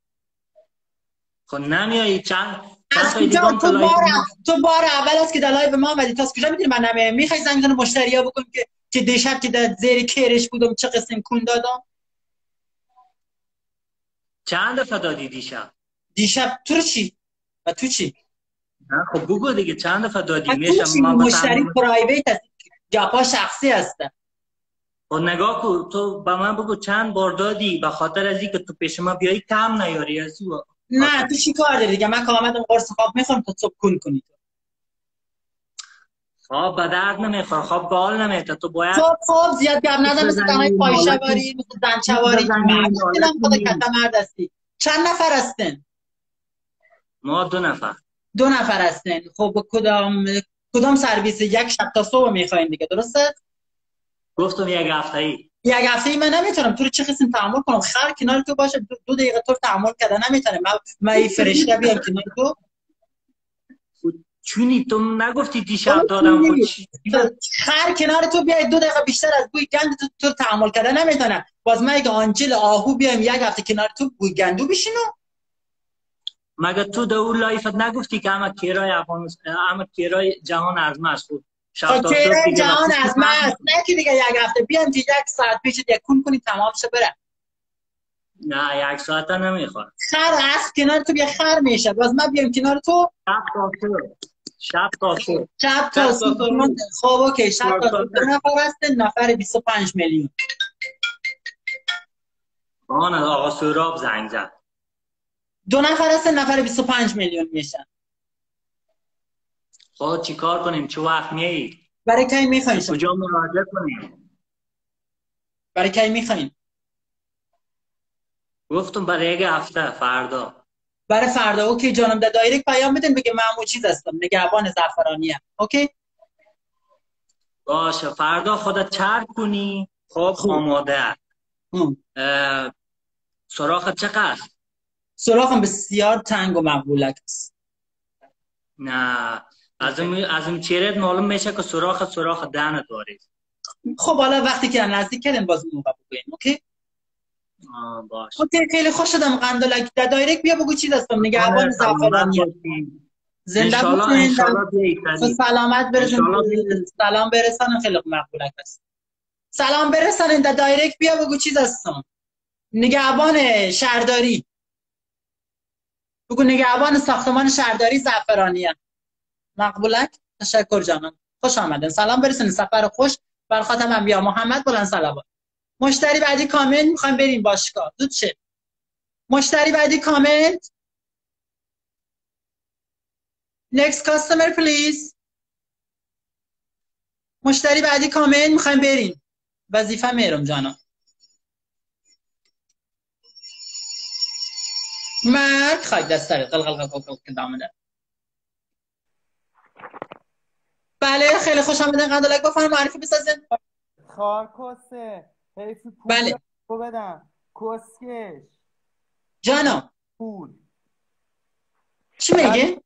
خب نمیایی چند از کجا تو بار تو بار اول است که در لایو ما اومدی تو از کجا میدونی من نمیایم؟ میخوای زنگ بزنی مشتریا بکنم که که دیشب که در زیر کرش بودم چه قسم کون دادم؟ چند دفعه دادی دیشب؟ دیشب تو رو چی؟ و تو چی؟ نه خب بگو دیگه چند دفعه دادی؟ میشم من مشتری پرایویت است گپا شخصی هست. خب نگاه کن تو به من بگو چند بار دادی به خاطر از اینکه تو پیش ما بیایی کم نیاری از او. نه تو چی کار داری دیگه؟ من که آمدم قرص خواب میخورم تو صبح کن کنی. خواب به درد نمیخوره، خواب به حال نمیده. تو باید تو خواب زیاد گپ نزن، مثل دمای پایشه باری، مثل زنچواری. مرد خدا کتا مرد هستی. چند نفر هستن؟ ما دو نفر. دو نفر هستن. خب کدام کدام سرویس؟ یک شب تا صبح میخواین دیگه، درسته؟ گفتم یک هفته‌ای. یک هفته‌ای من نمیتونم تو رو چه قسم تحمل کنم؟ خر کنار تو باشه دو, دو دقیقه تو تحمل کردن نمیتونم. من من این فرشته بیام کنار تو. چونی تو نگفتی دیشب دادم خود خر کنار تو بیای دو دقیقه بیشتر از بوی گند تو, تو تحمل کردن نمیتونم. باز من اگه آنجل آهو بیام یک هفته کنار تو بوی گندو بشینو. مگه تو در اون لایفت نگفتی که همه کیرای افغانستان، همه کیرای جهان ارزمه است بود؟ خب کیرای جهان ارزمه است، نه که دیگه یک هفته بیام که یک ساعت پیش یک کون کنی تمام شه بره. نه یک ساعت نمیخواد. خر از کنار تو بیا خر میشه، باز من بیام کنار تو شب تا صبح. شب تا صبح. شب تا صبح. خب اوکی شب تا صبح. دو نفر هستن، نفر بیست و پنج میلیون. آن آقا سهراب زنگ زد. دو نفر هستن، نفر بیست و پنج میلیون میشن. خب چیکار کنیم؟ چه وقت میایید؟ برای کی میخواین؟ کجا مراجعه کنیم؟ برای کی میخواین؟ گفتم برای یک هفته فردا. برای فردا اوکی جانم. در دایرکت پیام بدین بگه من همون چیز هستم، نگهبان زعفرانی ام. اوکی باشه فردا خودت چرک کنی. خب آماده. سراخت چقدر؟ سراخم بسیار تنگ و مقبولک است. نه از اون از اون چهرهت معلوم میشه که سراخ سراخ دهنت داری. خب حالا وقتی که نزدیک کردیم باز موقع بگوین. اوکی آه باش. اوکی خیلی خوش شدم قندلک. در دایرکت بیا بگو چی هستم، نگهبان زعفرانی. زنده باشین. سلامت برسن. سلام برسانم. خیلی مقبولک است. سلام برسانین. در دایرکت بیا بگو چیز هستم، نگهبان شهرداری. بگو نگهبان ساختمان شهرداری زعفرانی ام. مقبولک. تشکر جانم، خوش آمدن. سلام برسونید. سفر خوش بر خاتم انبیا محمد بلند صلوات. مشتری بعدی کامنت. میخوایم بریم باشگاه. زود شه. مشتری بعدی کامنت. next customer please. مشتری بعدی کامنت. میخوایم بریم. وظیفه میرم جانم. مرد خواهید دستاری قل قل قل قل قل که دامنه. بله خیلی خوش آمدن قندلک. بفرم معرفی بسازن. خارکسه حیفی پول. بله رو بدم کسکش جانم. پول چی میگه؟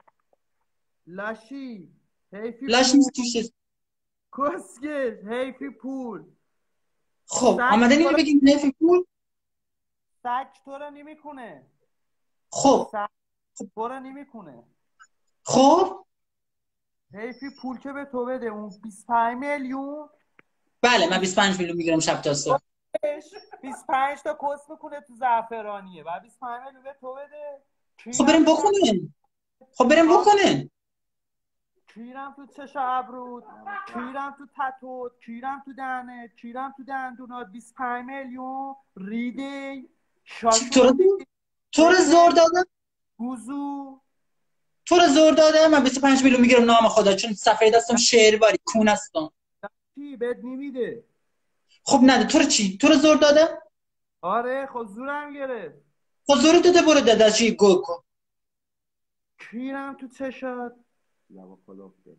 لاشی حیفی لاش نیست توشه. کسکش حیفی پول. خب آمدن اینو بگیم حیفی پول. سگ تو رو نمیکنه. خب سگ تو رو نمیکنه. خب حیفی پول که به تو بده. اون بیست و پنج میلیون. بله من بیست و پنج میلیون میگیرم شب تا صبح. بیست و پنج تا کس میکنه تو زعفرانیه و بیست و پنج میلیون به تو بده. خب بریم بکنین. خب بریم بکنین. کیرم تو چشم ابرود، کیرم تو تتوت، کیرم تو دهنت، کیرم تو دندونات. بیست و پنج میلیون ریده تو تو رو زور دادم. گوزو تو رو زور دادم. من بیست و پنج میلیون میگیرم نام خدا، چون صفحه دستم شعر باری کون هستم. چی بهت نمیده؟ خب نده. تو رو چی؟ تو رو زور دادم؟ آره خب زورم گرفت. خب زور داده برو داده چی گو کن. کیرم تو چشات. لبا کلوفته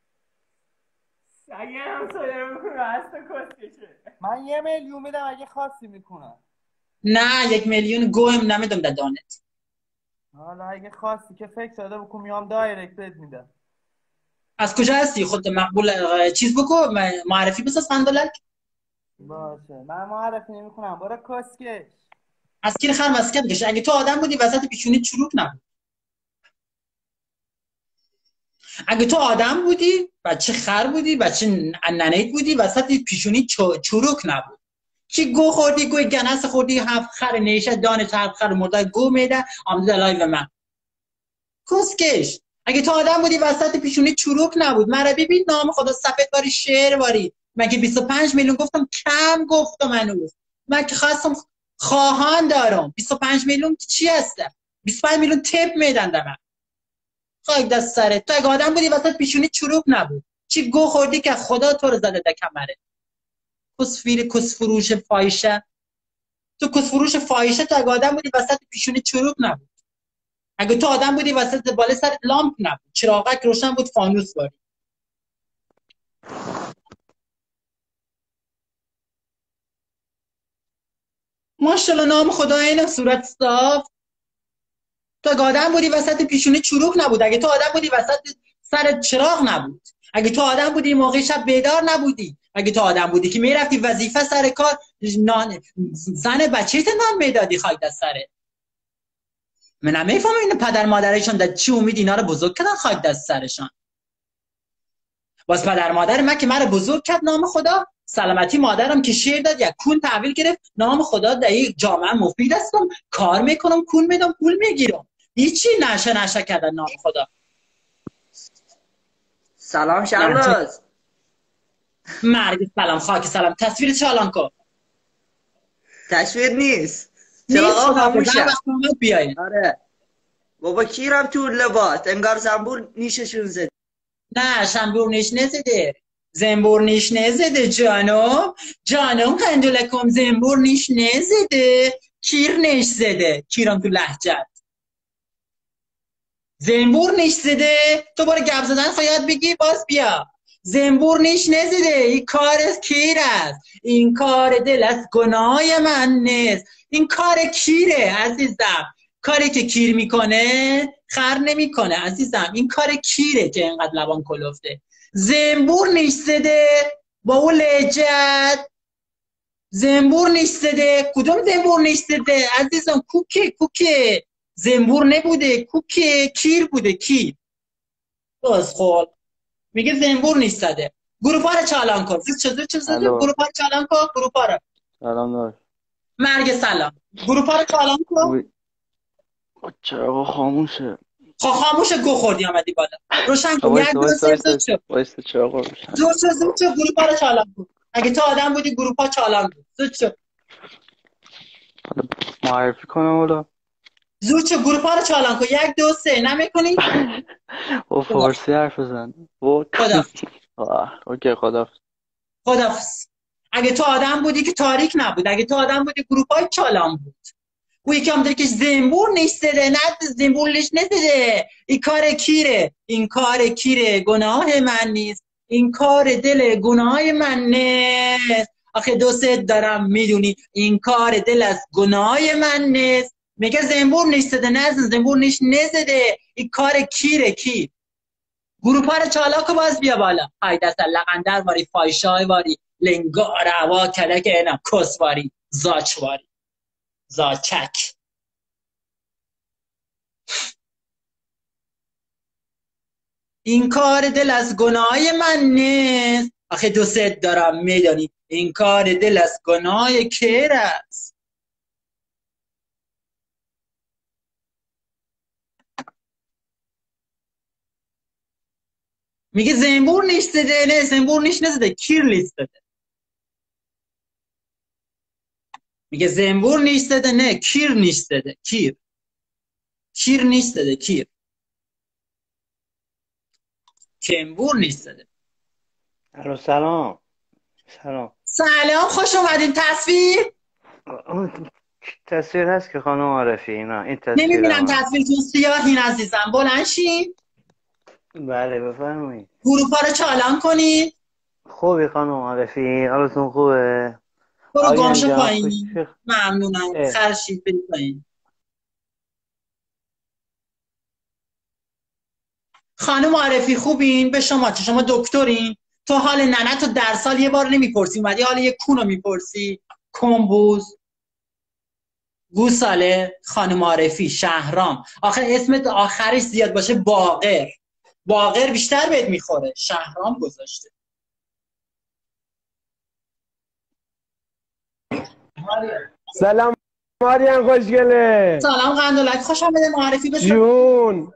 سگه هم سایه میکنه هستا کسکشه. من یه میلیون میدم اگه خاصی میکنم. نه یک میلیون گو هم نمیدم در دانت. حالا اگه خاصی که فکر داده بکن میام دایرکت بهت میدم. از کجا هستی؟ خود مقبول چیز بکو معرفی بساز قندلک. باشه من معرفی نمی کنم. برو کسکش. از کی خر مسکن بکش. اگه تو آدم بودی وسط پیشونی چروک نبود. اگه تو آدم بودی بچه خر بودی بچه ننیت بودی وسط پیشونی چروک نبود. چی گو خوردی؟ گوی گنس خوردی. هفت خر نیشه دانش هفت خر مرده گو میده آمده لایو من. کسکش. اگه تو آدم بودی وسط پیشونی چروک نبود. مرا ببین نام خدا سفید باری شعر باری مگه بیست و پنج میلیون گفتم؟ کم گفتم هنوز. من که خواستم خواهان دارم. بیست و پنج میلیون چی هسته؟ بیست و پنج میلیون تپ میدن من. خاک دست سرت. تو اگه آدم بودی وسط پیشونی چروک نبود. چی گو خوردی که خدا تو رو زده در کمره؟ کسفیر کس فروش فاحشه. تو کس فروش فاحشه. تو اگه آدم بودی وسط پیشونی چروک نبود. اگه تو آدم بودی وسط بالا سر لامپ نبود. چراغک روشن بود، فانوس باری. ماشاءالله نام خدا اینه صورت صاف. تو اگه آدم بودی وسط پیشونی چروک نبود. اگه تو آدم بودی وسط سر چراغ نبود. اگه تو آدم بودی موقع شب بیدار نبودی. اگه تو آدم بودی که میرفتی وظیفه سر کار نان زن بچه‌ت نان میدادی. خاک دست سرت. من نمیفهمم این پدر مادرشون در چی امید اینا رو بزرگ کردن. خاک دست سرشان. باز پدر مادر من که من رو بزرگ کرد نام خدا. سلامتی مادرم که شیر داد یک کون تحویل گرفت. نام خدا در یک جامعه مفید هستم. کار میکنم، کون میدم، پول میگیرم. هیچی نشه نشه کردن نام خدا. سلام شهرناز. مرگ سلام خاک سلام. تصویر چالان کن. تصویر نیست. چراغا خاموشه. آره بابا کیرم تو لباس انگار زنبور نیششون زد. نه زنبور نیش نزده. زنبور نیش نزده جانم. جانم قندولکم زنبور نیش نزده. کیر نیش زده. کیرم تو لهجت. زنبور نیش زده. تو برو گپ زدن خواهد بگی باز بیا. زنبور نیش نزده. این کار از کیر است. این کار دل از گناه من نیست. این کار کیره عزیزم. کاری که کیر میکنه خر نمیکنه عزیزم. این کار کیره که اینقدر لبان کلفته. زنبور نیش زده با اون لهجت. زنبور نیش زده. کدوم زنبور نیش زده عزیزم؟ کوکه کوکه. زنبور نبوده کوکه کیر بوده. کیر باز خول میگه زنبور نیش زده. گروپا رو چالان کن. چه چه زده؟ گروپا رو چالان کن. گروپا رو سلام دار مرگ سلام. گروپا رو چالان کن. چرا خاموشه؟ خب خاموشه گو خوردی آمدی بالا. روشن کن. یک دو سه زود شو. وایسته چراغ روشن. زود شو زود شو. گروپا رو چالان کن. اگه تو آدم بودی گروپا چالان کن. زود شو. معرفی کنم حالا. زود شو گروپا رو چالان کن. یک دو سه نمیکنی؟ با فارسی حرف بزن. خدا. اوکی خدا. خدافظ. اگه تو آدم بودی که تاریک نبود. اگه تو آدم بودی گروپای چالان بود. او یکی هم داره که زنبور نیستده. نه زنبور نیش نزده. این کار کیره. این کار کیره. گناه من نیست. این کار دل گناه من نیست. آخه دو سه دارم میدونی. این کار دل از گناه من نیست. میگه زنبور نیستده. نه زنبور نیش نزده. این کار کیره. کیر گروپا رو چالاکو باز بیا بالا. های دست لقندر واری فایشای واری لنگار هوا کلک اینم کس واری زاچ واری زاچک. این کار دل از گناه من نیست. آخه دو ست دارم میدانی. این کار دل از گناه کیر است. میگه زنبور نیستده. نه زنبور نیش نزده. کیر لیستده. میگه زنبور نیستده. نه کیر نیستده. کیر کیر نیستده. کیر کمبور نیستده. الو سلام. سلام سلام خوش اومدین. تصویر تصویر هست که خانم عارفی؟ اینا این تصویر نمیبینم. تصویرتون سیاهین عزیزم. بلند شین. بله بفرمایید. گروپا رو چالان کنید. خوبی خانم عارفی؟ حالتون خوبه؟ برو گمشو پایین. ممنونم. خرشید برید پایین. خانم عارفی خوبین؟ به شما چه؟ شما دکترین؟ تو حال ننه تو در سال یه بار نمیپرسی. اومدی حال یه کونو میپرسی. کمبوز گوساله. خانم عارفی شهرام. آخر اسمت آخرش زیاد باشه باقر. باقر بیشتر بهت میخوره. شهرام گذاشته. سلام ماریان خوشگله. سلام قندولک خوش آمده. معرفی بشه جون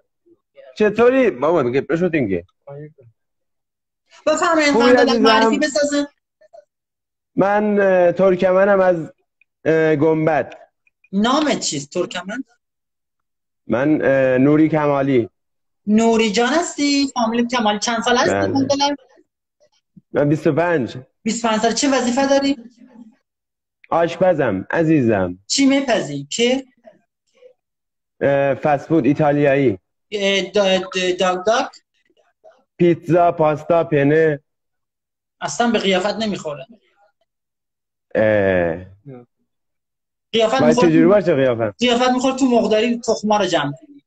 چطوری؟ بابا میگه بشو دینگه. بفرمایید قندولک معرفی بسازن. من اه، ترکمنم از اه، گنبد. نامت چیست ترکمن؟ من اه، نوری کمالی. نوری جان هستی؟ فامیل کمالی چند سال هستی؟ بله. من دلم من بیست و پنج. بیست و پنج سال. چه وظیفه داری؟ آشپزم عزیزم. چی میپزی؟ که؟ اه، فست فود ایتالیایی. اه، دا- دا- داگ داگ؟ پیتزا، پاستا، پنه. اصلا به قیافت نمیخوره. اه، قیافت باید چجوری میخوره باشه قیافم؟ قیافت میخوره تو مقداری تخما رو جمع کنی.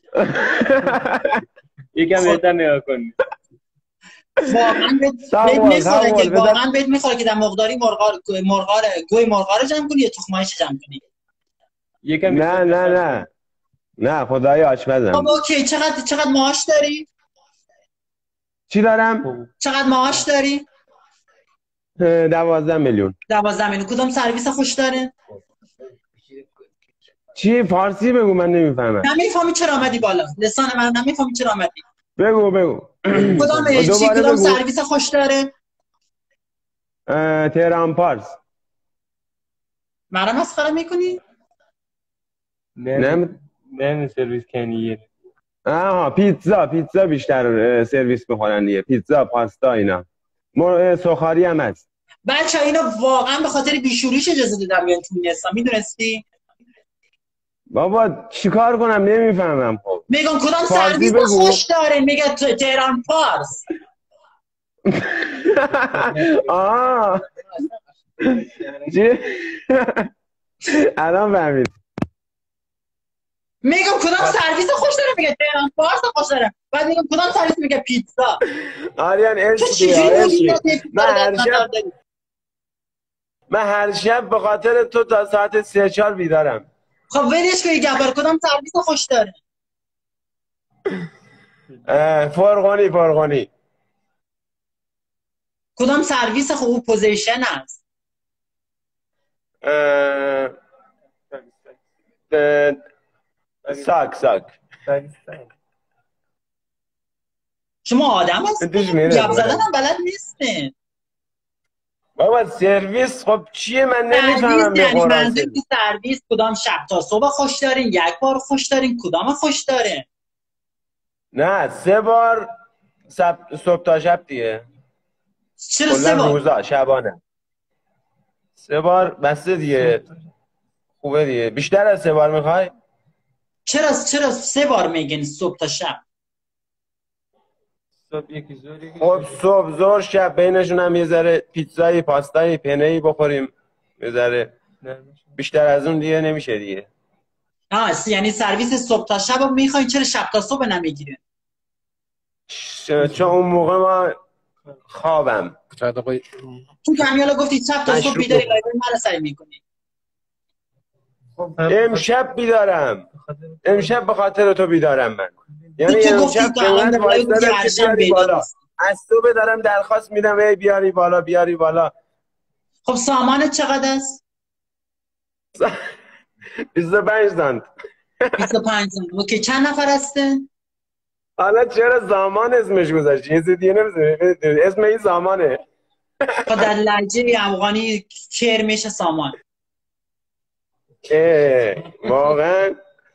یکم بهتر نگاه کنی. واقعا بهت سوال، بهت میخوره سوال، که بذار- واقعا بهت میخوره که در مقداری مرغا مرغا رو- گوی مرغا رو جمع کنی یا تخمایش جمع کنی. یکم نه نه نه نه خدای آشپزم. خب اوکی. چقدر چقدر معاش داری؟ چی دارم؟ چقدر معاش داری؟ اه، دوازده میلیون. دوازده میلیون. کدام سرویس خوش داره؟ چی فارسی بگو من نمیفهمم. نمیفهمی چرا آمدی بالا؟ لسان من نمیفهمی چرا آمدی. بگو بگو. کدام چی دوباره کدام بگو. سرویس خوش داره؟ اه، تهران پارس. مرا مسخره میکنی؟ نه نه سرویس کنیه. آها پیتزا پیتزا بیشتر اه، سرویس میخورن دیگه. پیتزا، پاستا اینا. مر... سخاری هم هست. بچه اینو واقعا به خاطر بیشوریش اجازه دادم بیان تو نیستم. میدونستی؟ بابا چیکار کنم نمیفهمم. خب میگم کدام فارسی سرویس بگو. خوش داره؟ میگه ت- تهران پارس. آه چی؟ الان فهمید. میگم کدام سرویس خوش داره؟ میگه تهران پارس خوش داره. بعد میگم کدام سرویس؟ میگه پیتزا. آریان تو عشقی چجوری عشقی. مدیریت من هر پیتزا شب داری؟ من هر شب به خاطر تو تا ساعت سه چهار بیدارم. خب ولش کن گبر. کدام سرویس خوش داره؟ اه، فرغانی فرغانی. کدام سرویس خوب پوزیشن است؟ اه، اه، ساک ساک. شما آدم هستین؟ توش میره. جب زدن هم بلد نیستین. بابا سرویس خب چیه من نمیفهمم. سرویس یعنی بخورم منظور سرویس. که سرویس کدام شب تا صبح خوش دارین؟ یک بار خوش دارین؟ کدام خوش داره؟ نه سه بار سب... صبح تا شب دیگه. چرا سه کلا بار؟ روزا شبانه. سه بار بسته دیگه. خوبه دیگه. بیشتر از سه بار میخوای؟ چرا چرا سه بار میگین صبح تا شب؟ صبح یکی زور یکی خب صبح ظهر شب بینشون هم یه ذره پیتزایی پاستایی پنه‌ای بخوریم. یه ذره بیشتر از اون دیگه نمیشه دیگه. آه یعنی سرویس صبح تا شب رو میخواین، چرا شب تا صبح نمیگیرین؟ چون اون موقع ما خوابم. تو کمیالا گفتی شب تا صبح بیداری لایو مرا سعی میکنی. امشب بیدارم. امشب به خاطر تو بیدارم من. یعنی تو گفتی امشب تا الان انقدر در لایو وایسادم که گرشن بیاری بیدار بالا. هستی. از تو دارم درخواست میدم ای بیاری بالا بیاری بالا. خب سامانت چقدر است؟ بیست و پنج سانت. بیست و پنج سانت. اوکی چند نفر هستن؟ حالا چرا زمان اسمش گذاشتی؟ یه دیگه نمی‌ذاری اسم این زمانه. خب در لهجه افغانی کرمش سامان. اه واقعا.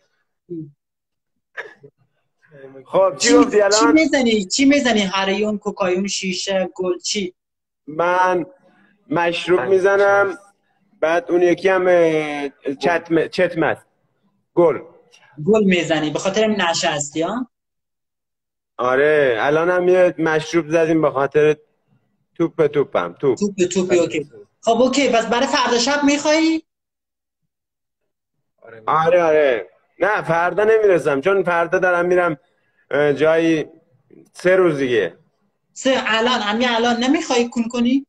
خب چی گفتی چی الان؟ میزنی؟ چی میزنی؟ هریون، کوکائین، شیشه، گل چی؟ من مشروب میزنم. بعد اون یکی هم چتم چتم است. گل. گل میزنی به خاطر نشه هستی ها؟ آره الان هم یه مشروب زدیم به خاطر توپ توپم توپ. توپ توپی اوکی. خب اوکی پس برای فردا شب میخوایی؟ آره آره. نه فردا نمیرسم چون فردا دارم میرم جایی سه روز دیگه. سه الان همین الان نمیخوای کن کنی؟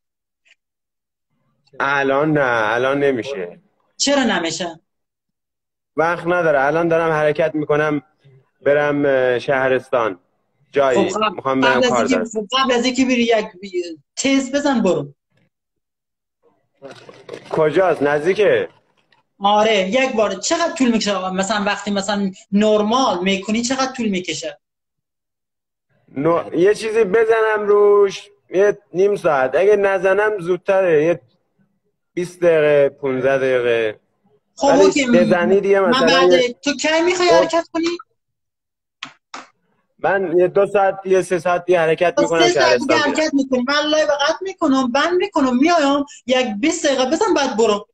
الان نه الان نمیشه. چرا نمیشه؟ وقت نداره. الان دارم حرکت میکنم برم شهرستان جایی. خب میخوام برم کار دارم. قبل از اینکه بری یک تست بزن برو. کجاست؟ نزدیکه؟ آره یک بار. چقدر طول میکشه مثلا وقتی مثلا نرمال میکنی چقدر طول میکشه؟ نو... یه چیزی بزنم روش یه نیم ساعت. اگه نزنم زودتره. یه بیست دقیقه پونزده دقیقه. خب ولی اوکی بزنی دیگه من مثلا بعد یه- تو کی میخوای خب. حرکت کنی؟ من یه دو ساعت یه سه ساعت دیگه حرکت تا میکنم سه ساعت دیگه شهرستان میرم. حرکت میکنی من لایو قطع میکنم بند میکنم میایم یک بیست دقیقه بزن بعد برو.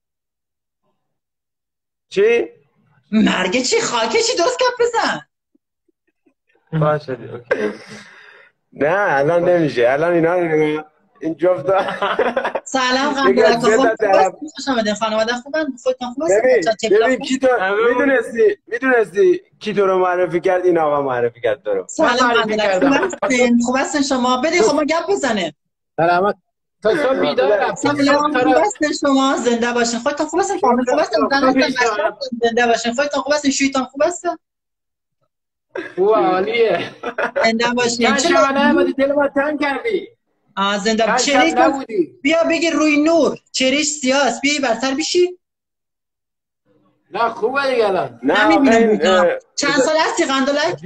چی؟ مرگ چی خاکه چی درست کپ بزن. باشه دیگه، اوکی. نه الان نمیشه، الان اینا رو نگاه این جفتا سلام دیگه قبل سه تا طرف. خوش آمدین خانواده خوبن خودتون خوب هستین ببین بچه‌ها؟ تکلا ببین خوب؟ کی تو میدونستی میدونستی کی تو رو معرفی کرد؟ این آقا معرفی کرد تو رو. سلام قبل خوب هستین خوب هستین شما بدین خب ما گپ بزنیم. سلامت تا صبح بیدارم. سلام خوب هستین شما زنده باشین خودتون خوب هستین فامیل خوب هستین زن هستین بچه‌ها هستین؟ زنده باشین خودتون خوب هستین شویتون خوب هستین خوب عالیه. زنده باشین چند شب نبودی دل ما تنگ کردی. آ زنده چند چریش شب نبودی. بیا بگی روی نور چریش سیاست بیای برتر بشی. نه خوبه دیگه الان. نه نمی‌بینم آقا این چند سال هستی قندلک؟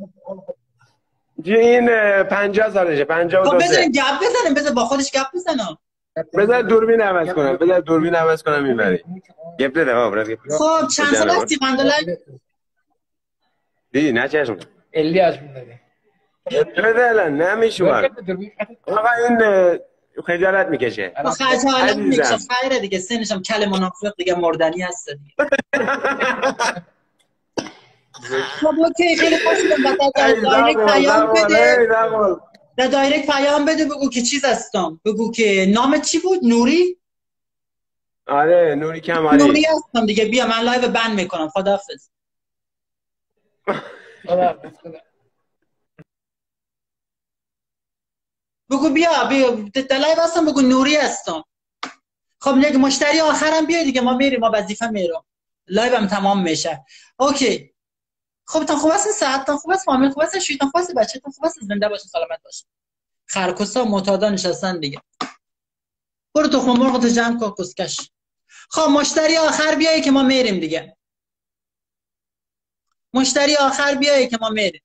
جی این پنجاه سالشه، پنجاه و خب دو سه. بزنیم گپ بزنیم بذار با خودش گپ بزنم. بذار دوربین عوض کنم، بذار دوربین عوض کنم میبری. گپ بده بابا برات گپ. خب چند سال هستی قندلک؟ دی نه چشم. الی از میدادی. بده الان نمیشوار. آقا این خجالت میکشه. با خجالت میکشه خیره دیگه سنش هم کل منافق دیگه مردنی هست دیگه. خب اوکی خیلی خوش شدم در دایرکت پیام بده در دایرکت پیام بده بگو که چیز هستم بگو که نامت چی بود؟ نوری؟ آره نوری کمالی. نوری هستم دیگه بیا من لایو بند میکنم خداحافظ. بگو بیا بیا در لایو هستم بگو نوری هستم. خب یک مشتری آخرم بیای دیگه ما میریم ما وظیفه میرم لایو هم تمام میشه. اوکی خب تا خوب هستین صحتتون خوب است فامیل خوب است شیطان خوب است بچه‌تون خوب است زنده باشین سلامت باشین. خرکسا معتادا نشستن دیگه. برو تخم مرغ تو جمع کن کسکش. خب مشتری آخر بیایی که ما میریم دیگه. مشتری آخر بیایی که ما میریم.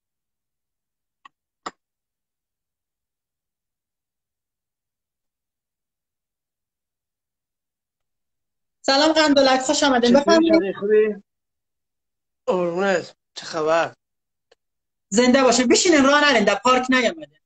سلام قندلک خوش آمدین بفرمایید. خوبی؟ قربونت چه خبر؟ زنده باشین بشینین راه نرین در پارک نیامدین.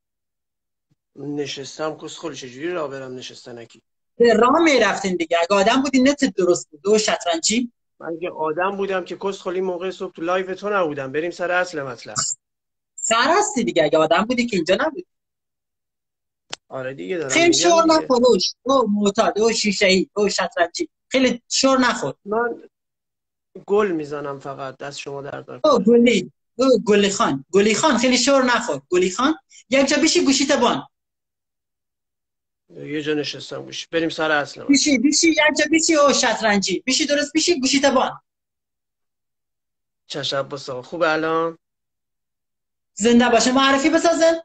نشستم کسخل چجوری راه برم نشستنکی؟ به راه میرفتین دیگه اگه آدم بودی نت درست بود و شطرنجی. من اگه آدم بودم که کسخلی موقع صبح تو لایو تو نبودم. بریم سر اصل مطلب. سر هستی دیگه اگه آدم بودی که اینجا نبودی. آره دیگه دارم خیلی شور نخوروش او معتاد او شیشه ای او شطرنجی خیلی شور نخور. من گل میزنم فقط دست شما درد نکنه. او گلی او گلی خان گلی خان خیلی شور نخور گلی خان یک جا بشی گوشیت بان. یه جا نشستم گوشی بریم سر اصل بشی بشی یک جا بشی او شطرنجی بشی درست بشی گوشیت بان. چه شب بسا خوبه الان؟ زنده باشه معرفی بسازن.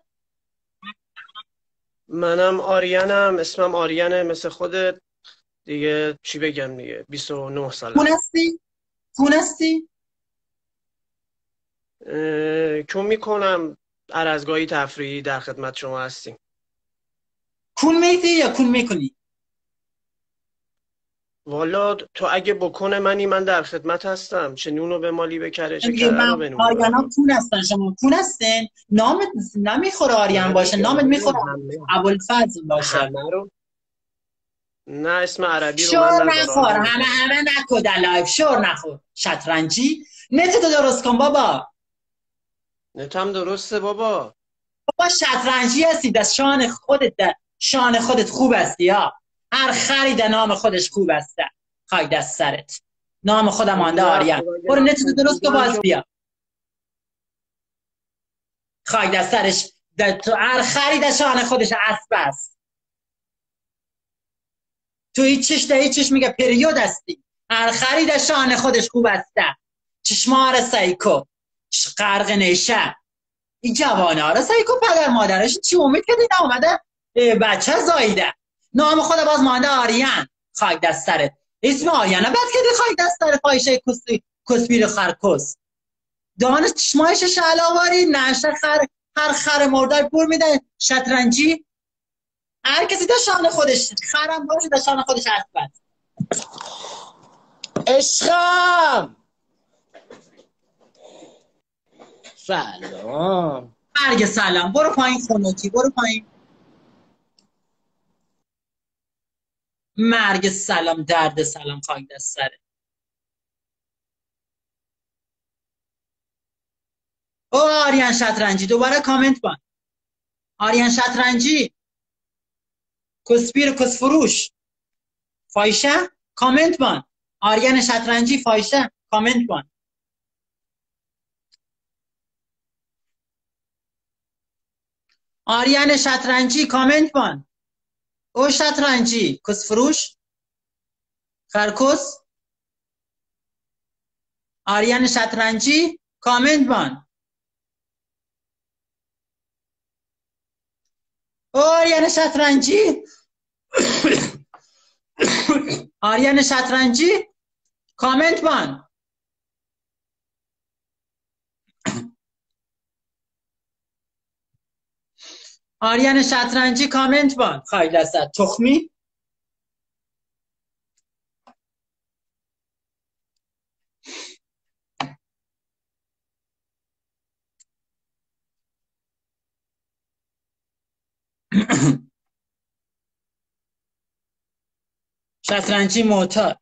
منم آریانم اسمم آریانه مثل خودت دیگه چی بگم دیگه بیست و نه سالم. کون هستی؟ کون هستی؟ کون میکنم ارزگاهی تفریحی در خدمت شما هستیم. کون میتی یا کون میکنی؟ والا تو اگه بکن منی من در خدمت هستم. چه نونو به مالی بکره چه کره رو به نون. آریانا کون هستن شما کون هستن نامت نمیخوره آریان باشه نامت میخوره ابوالفضل باشه. نه اسم عربی رو شور من نخور همه همه نکو در لایف شور نخور شطرنجی نت تو درست کن بابا. نتم درسته بابا. بابا شطرنجی هستی در شان خودت در شان خودت خوب هستی یا هر خری در نام خودش خوب هسته خاک دست سرت نام خودم مانده آریان برو نت تو درست کن باز بیا خاک دست سرش در تو هر خری در شان خودش اسب است. تو هیچ در هیچش میگه پریود هستی هر خری در شان خودش خوب هسته. چشمار سایکو غرق نیشه این جوانه ها را سایکو پدر مادرش چی امید کردی نامده بچه زایده نام خود باز مانده آریان خاک دست سرت اسم آریانه بد کردی خاک دست سرت پایشه کسبیر خرکس دانش چشمایش شعلاواری نشه خر هر خر مرده بور میده شطرنجی هر کسی در شان خودش، خرم باشه در شان خودش حرف بزنه. عشقم سلام. مرگ سلام. برو پایین خونوکی، برو پایین. مرگ سلام، درد سلام، خاک دست سره. او آریان شطرنجی دوباره کامنت بان. آریان شطرنجی کسپیر کسفروش فایشه کامنت بان. آریان شطرنجی فایشه کامنت بان. آریان شطرنجی کامنت بان. او شطرنجی کسفروش خرکس. آریان شطرنجی کامنت بان. او آریان شطرنجی آریان شطرنجی کامنت بان. آریان شطرنجی کامنت بان. خیلی لذت تخمی. شطرنجی معتاد.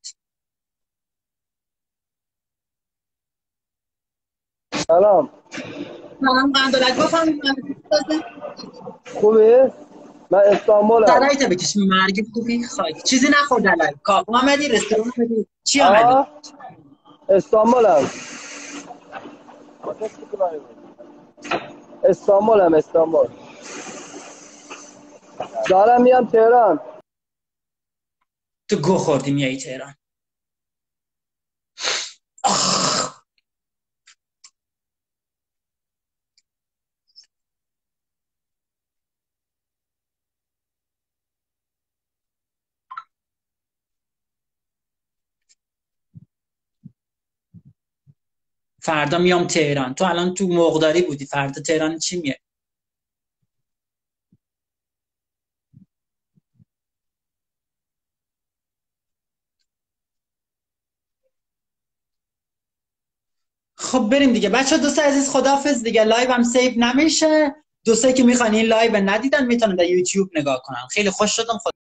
سلام. سلام قندالک بفهم. خوبی؟ من استانبولم. درایت بکش مرگ خوبی خواهی. چیزی نخور دلال. کاپ آمدی رستوران آمدی. چی آمدی؟ استانبولم. استانبولم استانبول. دارم میام تهران. تو گو خوردی میایی تهران. فردا میام تهران. تو الان تو مرغداری بودی، فردا تهران چی میه؟ خب بریم دیگه بچه. دوست عزیز خداحافظ دیگه. لایو هم سیو نمیشه. دوستایی که میخوان این لایو ندیدن میتونن در یوتیوب نگاه کنن. خیلی خوش شدم. خدا